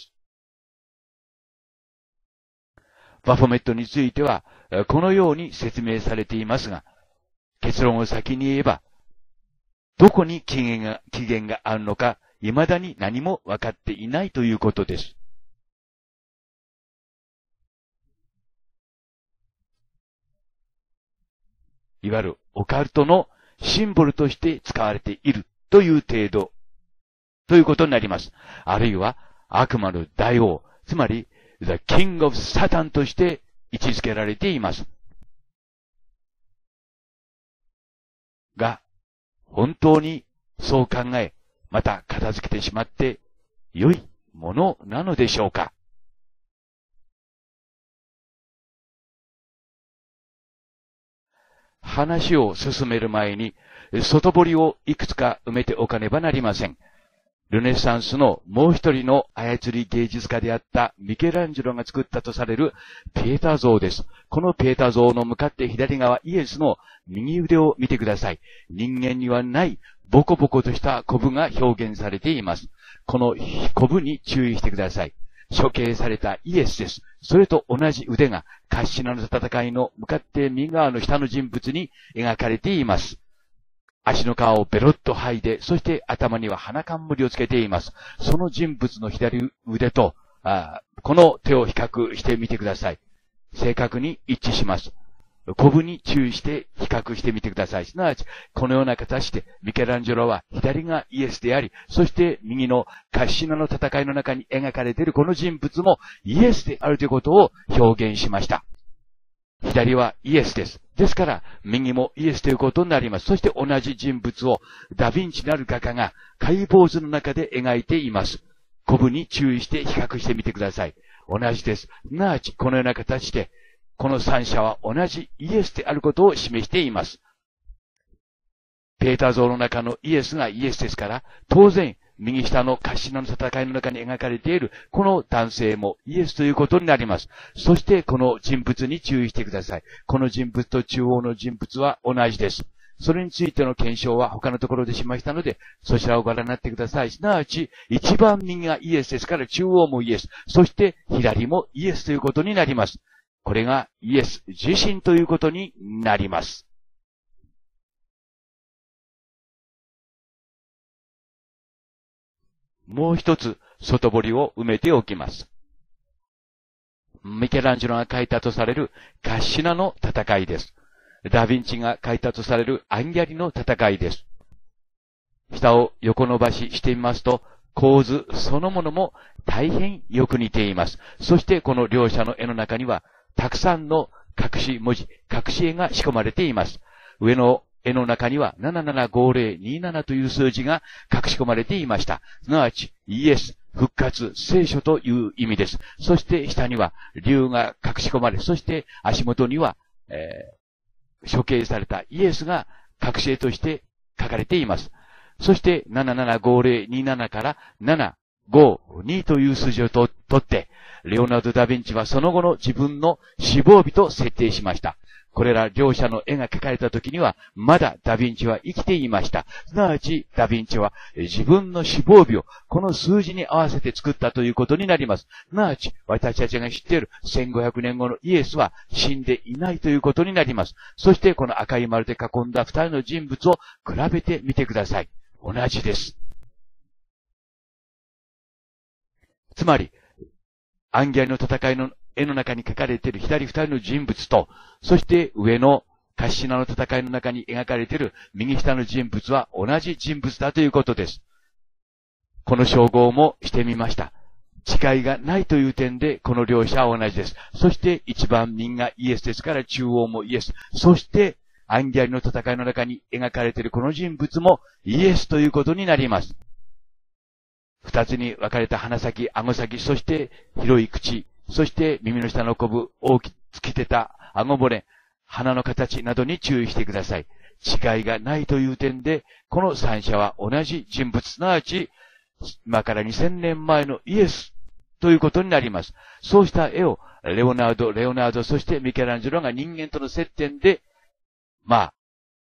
バフォメットについては、このように説明されていますが、結論を先に言えば、どこに起源が、起源があるのか、未だに何も分かっていないということです。 いわゆるオカルトのシンボルとして使われているという程度ということになります。あるいは悪魔の大王、つまり The King of Satan として位置づけられています。が、本当にそう考え、また片付けてしまって良いものなのでしょうか。話を進める前に、外堀をいくつか埋めておかねばなりません。ルネサンスのもう一人の操り芸術家であったミケランジェロが作ったとされるペーター像です。このペーター像の向かって左側イエスの右腕を見てください。人間にはないボコボコとしたコブが表現されています。このコブに注意してください。処刑されたイエスです。それと同じ腕がカッシナの戦いの向かって右側の下の人物に描かれています。足の皮をベロッと剥いで、そして頭には鼻冠をつけています。その人物の左腕と、あこの手を比較してみてください。正確に一致します。コブに注意して比較してみてください。すなわち、このような形でミケランジェロは左がイエスであり、そして右のカッシナの戦いの中に描かれているこの人物もイエスであるということを表現しました。左はイエスです。ですから、右もイエスということになります。そして同じ人物をダヴィンチなる画家が解剖図の中で描いています。コブに注意して比較してみてください。同じです。すなわち、このような形で、この三者は同じイエスであることを示しています。ペーター像の中のイエスがイエスですから、当然、右下のカッシナの戦いの中に描かれている、この男性もイエスということになります。そして、この人物に注意してください。この人物と中央の人物は同じです。それについての検証は他のところでしましたので、そちらをご覧になってください。すなわち、一番右がイエスですから、中央もイエス。そして、左もイエスということになります。これがイエス自身ということになります。もう一つ、外堀を埋めておきます。ミケランジェロが書いたとされるカッシナの戦いです。ダヴィンチが書いたとされるアンギャリの戦いです。下を横伸ばししてみますと、構図そのものも大変よく似ています。そしてこの両者の絵の中には、たくさんの隠し文字、隠し絵が仕込まれています。上の絵の中にはななななごぜろにななという数字が隠し込まれていました。すなわち、イエス、復活、聖書という意味です。そして下には竜が隠し込まれ、そして足元には、えー、処刑されたイエスが隠し絵として書かれています。そしてななななごぜろにななからななごにという数字をと取って、レオナルド・ダ・ヴィンチはその後の自分の死亡日と設定しました。これら両者の絵が描かれた時には、まだダ・ヴィンチは生きていました。すなわち、ダ・ヴィンチは自分の死亡日をこの数字に合わせて作ったということになります。すなわち、私たちが知っているせんごひゃくねんごのイエスは死んでいないということになります。そしてこの赤い丸で囲んだ二人の人物を比べてみてください。同じです。つまり、アンギャリの戦いの絵の中に描かれている左二人の人物と、そして上のカッシナの戦いの中に描かれている右下の人物は同じ人物だということです。この照合もしてみました。違いがないという点で、この両者は同じです。そして一番右がイエスですから中央もイエス。そして、アンギャリの戦いの中に描かれているこの人物もイエスということになります。二つに分かれた鼻先、顎先、そして広い口、そして耳の下のコブ、大きくつけた顎骨、鼻の形などに注意してください。違いがないという点で、この三者は同じ人物、すなわち、今からにせんねんまえのイエスということになります。そうした絵を、レオナルド、レオナルド、そしてミケランジェロが人間との接点で、まあ、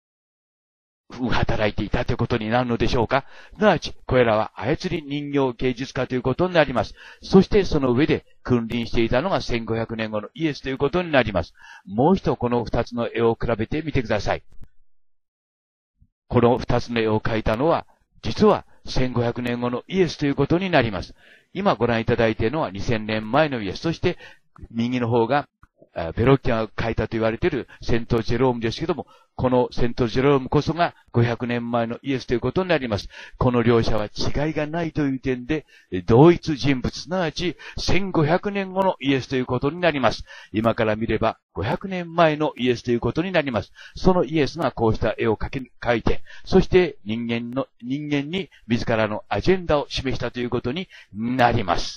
働いていたということになるのでしょうか。すなわち、これらは操り人形芸術家ということになります。そしてその上で君臨していたのがせんごひゃくねんごのイエスということになります。もう一度この二つの絵を比べてみてください。この二つの絵を描いたのは、実はせんごひゃくねんごのイエスということになります。今ご覧いただいているのはにせんねんまえのイエス。そして右の方がベロッキアが書いたと言われているセントジェロームですけども、このセントジェロームこそがごひゃくねんまえのイエスということになります。この両者は違いがないという点で、同一人物、すなわちせんごひゃくねんごのイエスということになります。今から見ればごひゃくねんまえのイエスということになります。そのイエスがこうした絵を描き、描いて、そして人間の、人間に自らのアジェンダを示したということになります。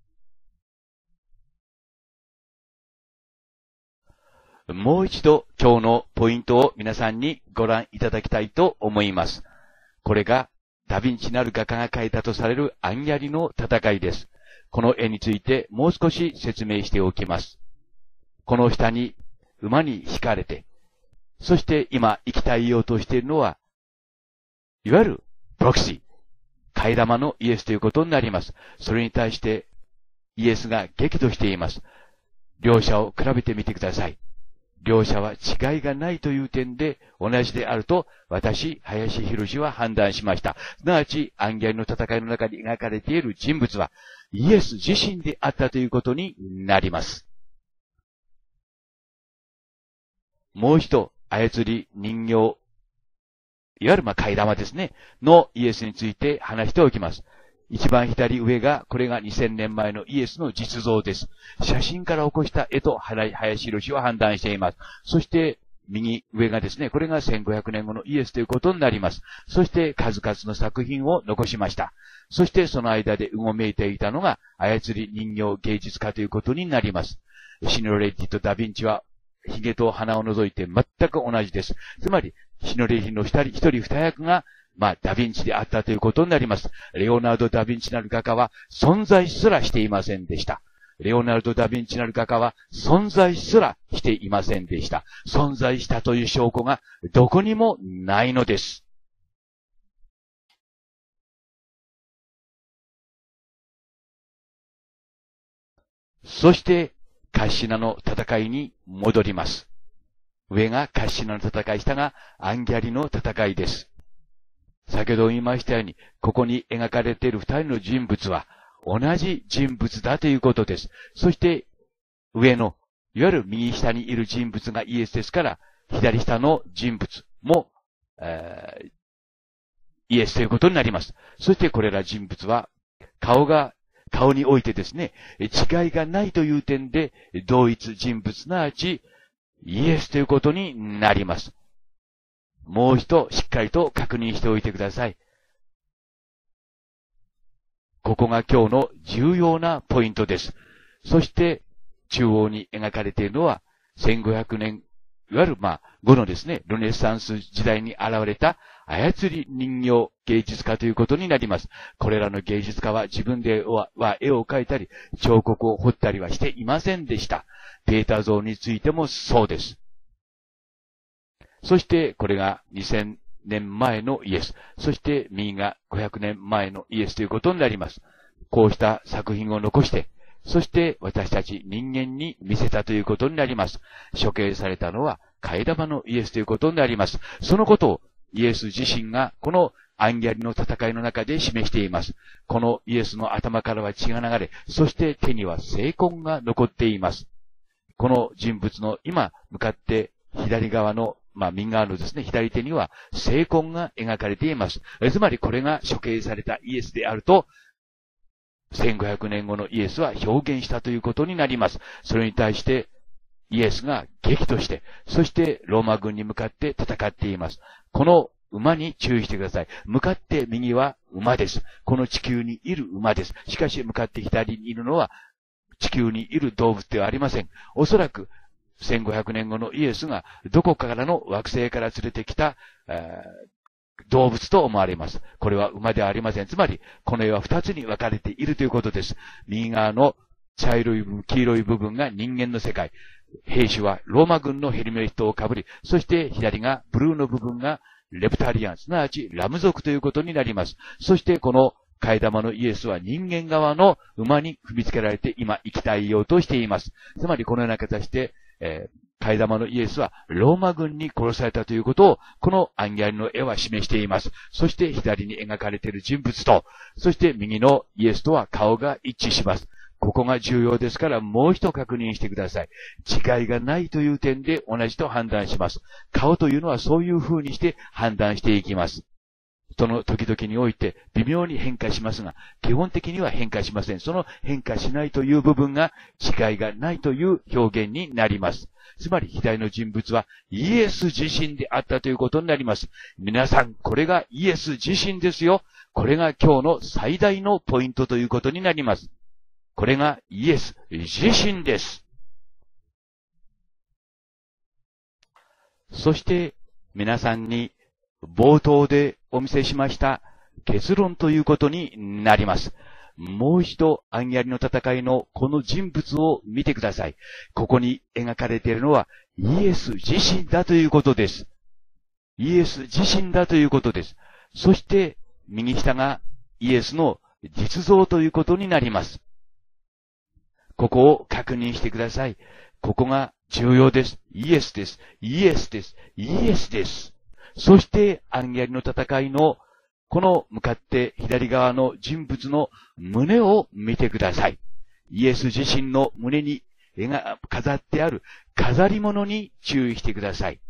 もう一度今日のポイントを皆さんにご覧いただきたいと思います。これがダヴィンチなる画家が描いたとされるアンギャリの戦いです。この絵についてもう少し説明しておきます。この下に馬に引かれて、そして今生きたいようとしているのは、いわゆるプロクシー、替え玉のイエスということになります。それに対してイエスが激怒しています。両者を比べてみてください。両者は違いがないという点で同じであると私、林博は判断しました。すなわち、アンギャリの戦いの中に描かれている人物はイエス自身であったということになります。もう一度、操り人形、いわゆるまあ替え玉ですね、のイエスについて話しておきます。一番左上が、これがにせんねんまえのイエスの実像です。写真から起こした絵と林博は判断しています。そして、右上がですね、これがせんごひゃくねんごのイエスということになります。そして数々の作品を残しました。そしてその間でうごめいていたのが操り人形芸術家ということになります。シノレッティとダヴィンチは髭と鼻を除いて全く同じです。つまり、シノレッティの一人、一人二役がまあ、ダヴィンチであったということになります。レオナルド・ダ・ヴィンチなる画家は存在すらしていませんでした。レオナルド・ダ・ヴィンチなる画家は存在すらしていませんでした。存在したという証拠がどこにもないのです。そして、カッシナの戦いに戻ります。上がカッシナの戦い、下がアンギャリの戦いです。先ほど言いましたように、ここに描かれている二人の人物は同じ人物だということです。そして、上の、いわゆる右下にいる人物がイエスですから、左下の人物も、えー、イエスということになります。そしてこれら人物は、顔が、顔においてですね、違いがないという点で、同一人物すなわち、イエスということになります。もう一度しっかりと確認しておいてください。ここが今日の重要なポイントです。そして中央に描かれているのはせんごひゃくねん、いわゆるまあ後のですね、ルネサンス時代に現れた操り人形芸術家ということになります。これらの芸術家は自分では絵を描いたり彫刻を彫ったりはしていませんでした。ペーター像についてもそうです。そして、これがにせんねんまえのイエス。そして、右がごひゃくねんまえのイエスということになります。こうした作品を残して、そして私たち人間に見せたということになります。処刑されたのは替え玉のイエスということになります。そのことをイエス自身がこのアンギャリの戦いの中で示しています。このイエスの頭からは血が流れ、そして手には聖痕が残っています。この人物の今向かって左側のまあ、右側のですね、左手には聖痕が描かれています。つまりこれが処刑されたイエスであると、せんごひゃくねんごのイエスは表現したということになります。それに対してイエスが激怒して、そしてローマ軍に向かって戦っています。この馬に注意してください。向かって右は馬です。この地球にいる馬です。しかし向かって左にいるのは地球にいる動物ではありません。おそらくせんごひゃくねんごのイエスがどこからの惑星から連れてきた、えー、動物と思われます。これは馬ではありません。つまり、この絵は二つに分かれているということです。右側の茶色い部分、黄色い部分が人間の世界。兵士はローマ軍のヘルメットをかぶり、そして左がブルーの部分がレプタリアン、すなわちラム族ということになります。そしてこの替え玉のイエスは人間側の馬に踏みつけられて今生きたいようとしています。つまりこのような形で、えー、替え玉のイエスはローマ軍に殺されたということをこのアンギャリの絵は示しています。そして左に描かれている人物と、そして右のイエスとは顔が一致します。 ここが重要ですからもう一度確認してください。違いがないという点で同じと判断します。顔というのはそういう風にして判断していきます。その時々において微妙に変化しますが、基本的には変化しません。その変化しないという部分が違いがないという表現になります。つまり左の人物はイエス自身であったということになります。皆さん、これがイエス自身ですよ。これが今日の最大のポイントということになります。これがイエス自身です。そして皆さんに冒頭でお見せしました結論ということになります。もう一度アンギャリの戦いのこの人物を見てください。ここに描かれているのはイエス自身だということです。イエス自身だということです。そして右下がイエスの実像ということになります。ここを確認してください。ここが重要です。イエスです。イエスです。イエスです。そしてアンギャリの戦いのこの向かって左側の人物の胸を見てください。イエス自身の胸に絵が飾ってある飾り物に注意してください。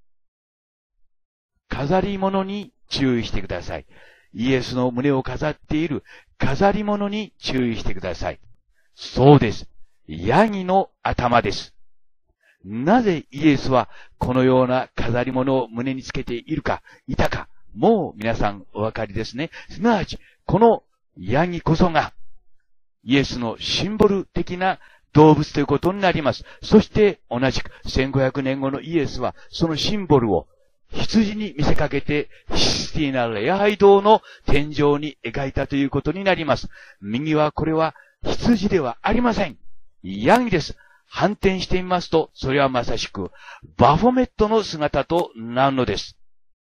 飾り物に注意してください。イエスの胸を飾っている飾り物に注意してください。そうです。ヤギの頭です。なぜイエスはこのような飾り物を胸につけているか、いたか、もう皆さんお分かりですね。すなわち、このヤギこそがイエスのシンボル的な動物ということになります。そして同じくせんごひゃくねんごのイエスはそのシンボルを羊に見せかけてシスティーナ礼拝堂の天井に描いたということになります。右はこれは羊ではありません。ヤギです。反転してみますと、それはまさしくバフォメットの姿となるのです。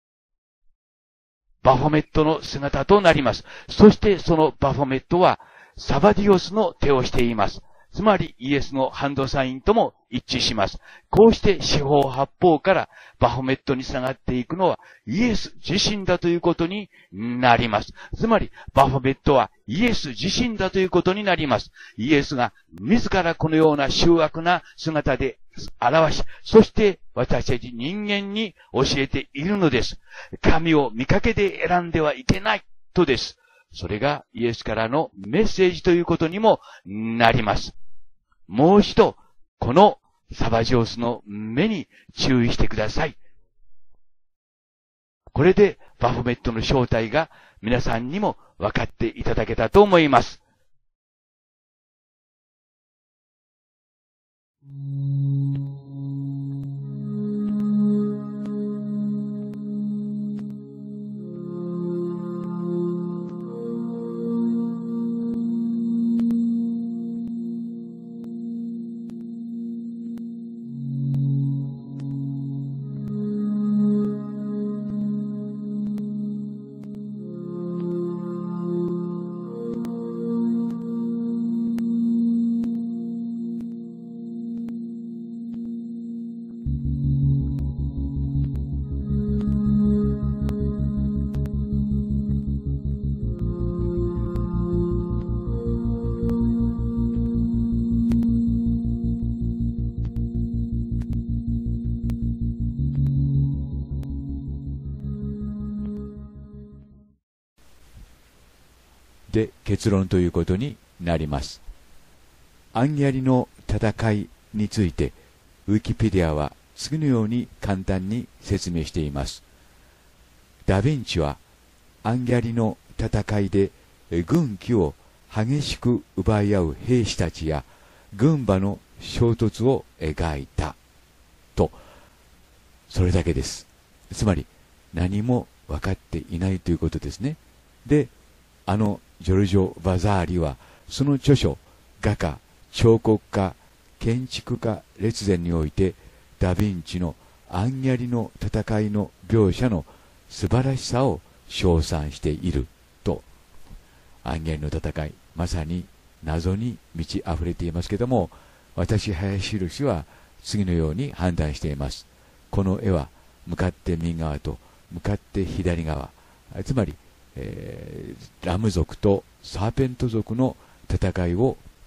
バフォメットの姿となります。そしてそのバフォメットはサバディオスの手をしています。つまりイエスのハンドサインとも一致します。こうして四方八方からバフォメットにつながっていくのはイエス自身だということになります。つまりバフォメットはイエス自身だということになります。イエスが自らこのような醜悪な姿で表し、そして私たち人間に教えているのです。神を見かけで選んではいけないとです。それがイエスからのメッセージということにもなります。もう一度、このサバジオスの目に注意してください。これでバフォメットの正体が皆さんにも分かっていただけたと思います。 で結論ということになります。アンギャリの戦いについてウィキペディアは次のように簡単に説明しています。ダ・ヴィンチはアンギャリの戦いで軍旗を激しく奪い合う兵士たちや軍馬の衝突を描いたと、それだけです。つまり何も分かっていないということですね。で、あのジョルジョ・バザーリはその著書画家、彫刻家、建築家列伝においてダ・ヴィンチのアンギャリの戦いの描写の素晴らしさを称賛していると。アンギャリの戦い、まさに謎に満ち溢れていますけども、私林宏は次のように判断しています。この絵は向かって右側と向かって左側、つまり、えー、ラム族とサーペント族の戦いを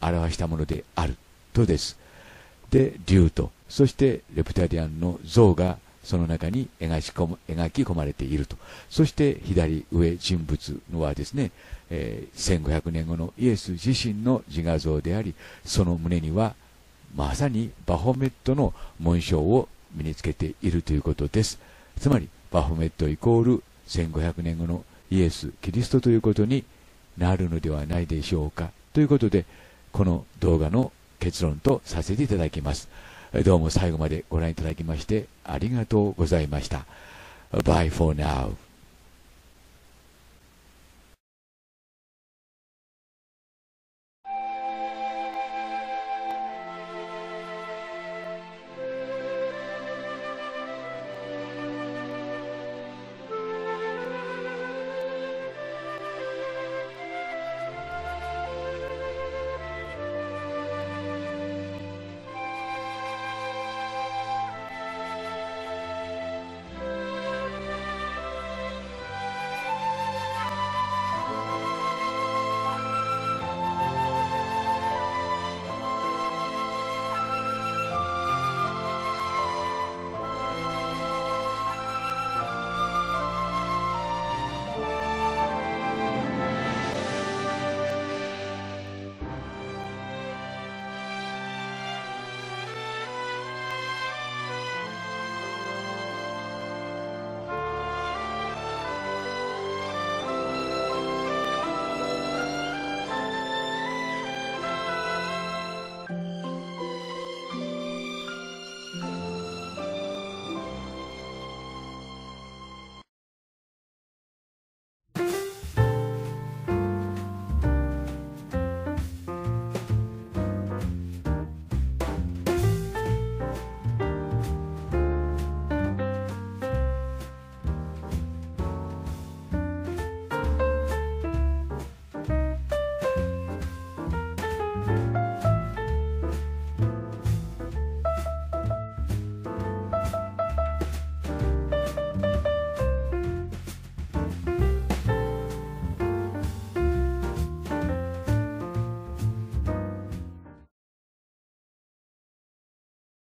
表したものであるとです。で、竜と、そしてレプタリアンの像がその中に描き込む描き込まれていると。そして左上人物のはですね、えー、せんごひゃくねんごのイエス自身の自画像であり、その胸にはまさにバフォメットの紋章を身につけているということです。つまりバフォメットイコールせんごひゃくねんごのイエス・キリストということになるのではないでしょうかということで、この動画の結論とさせていただきます。どうも最後までご覧いただきましてありがとうございました。Bye for now.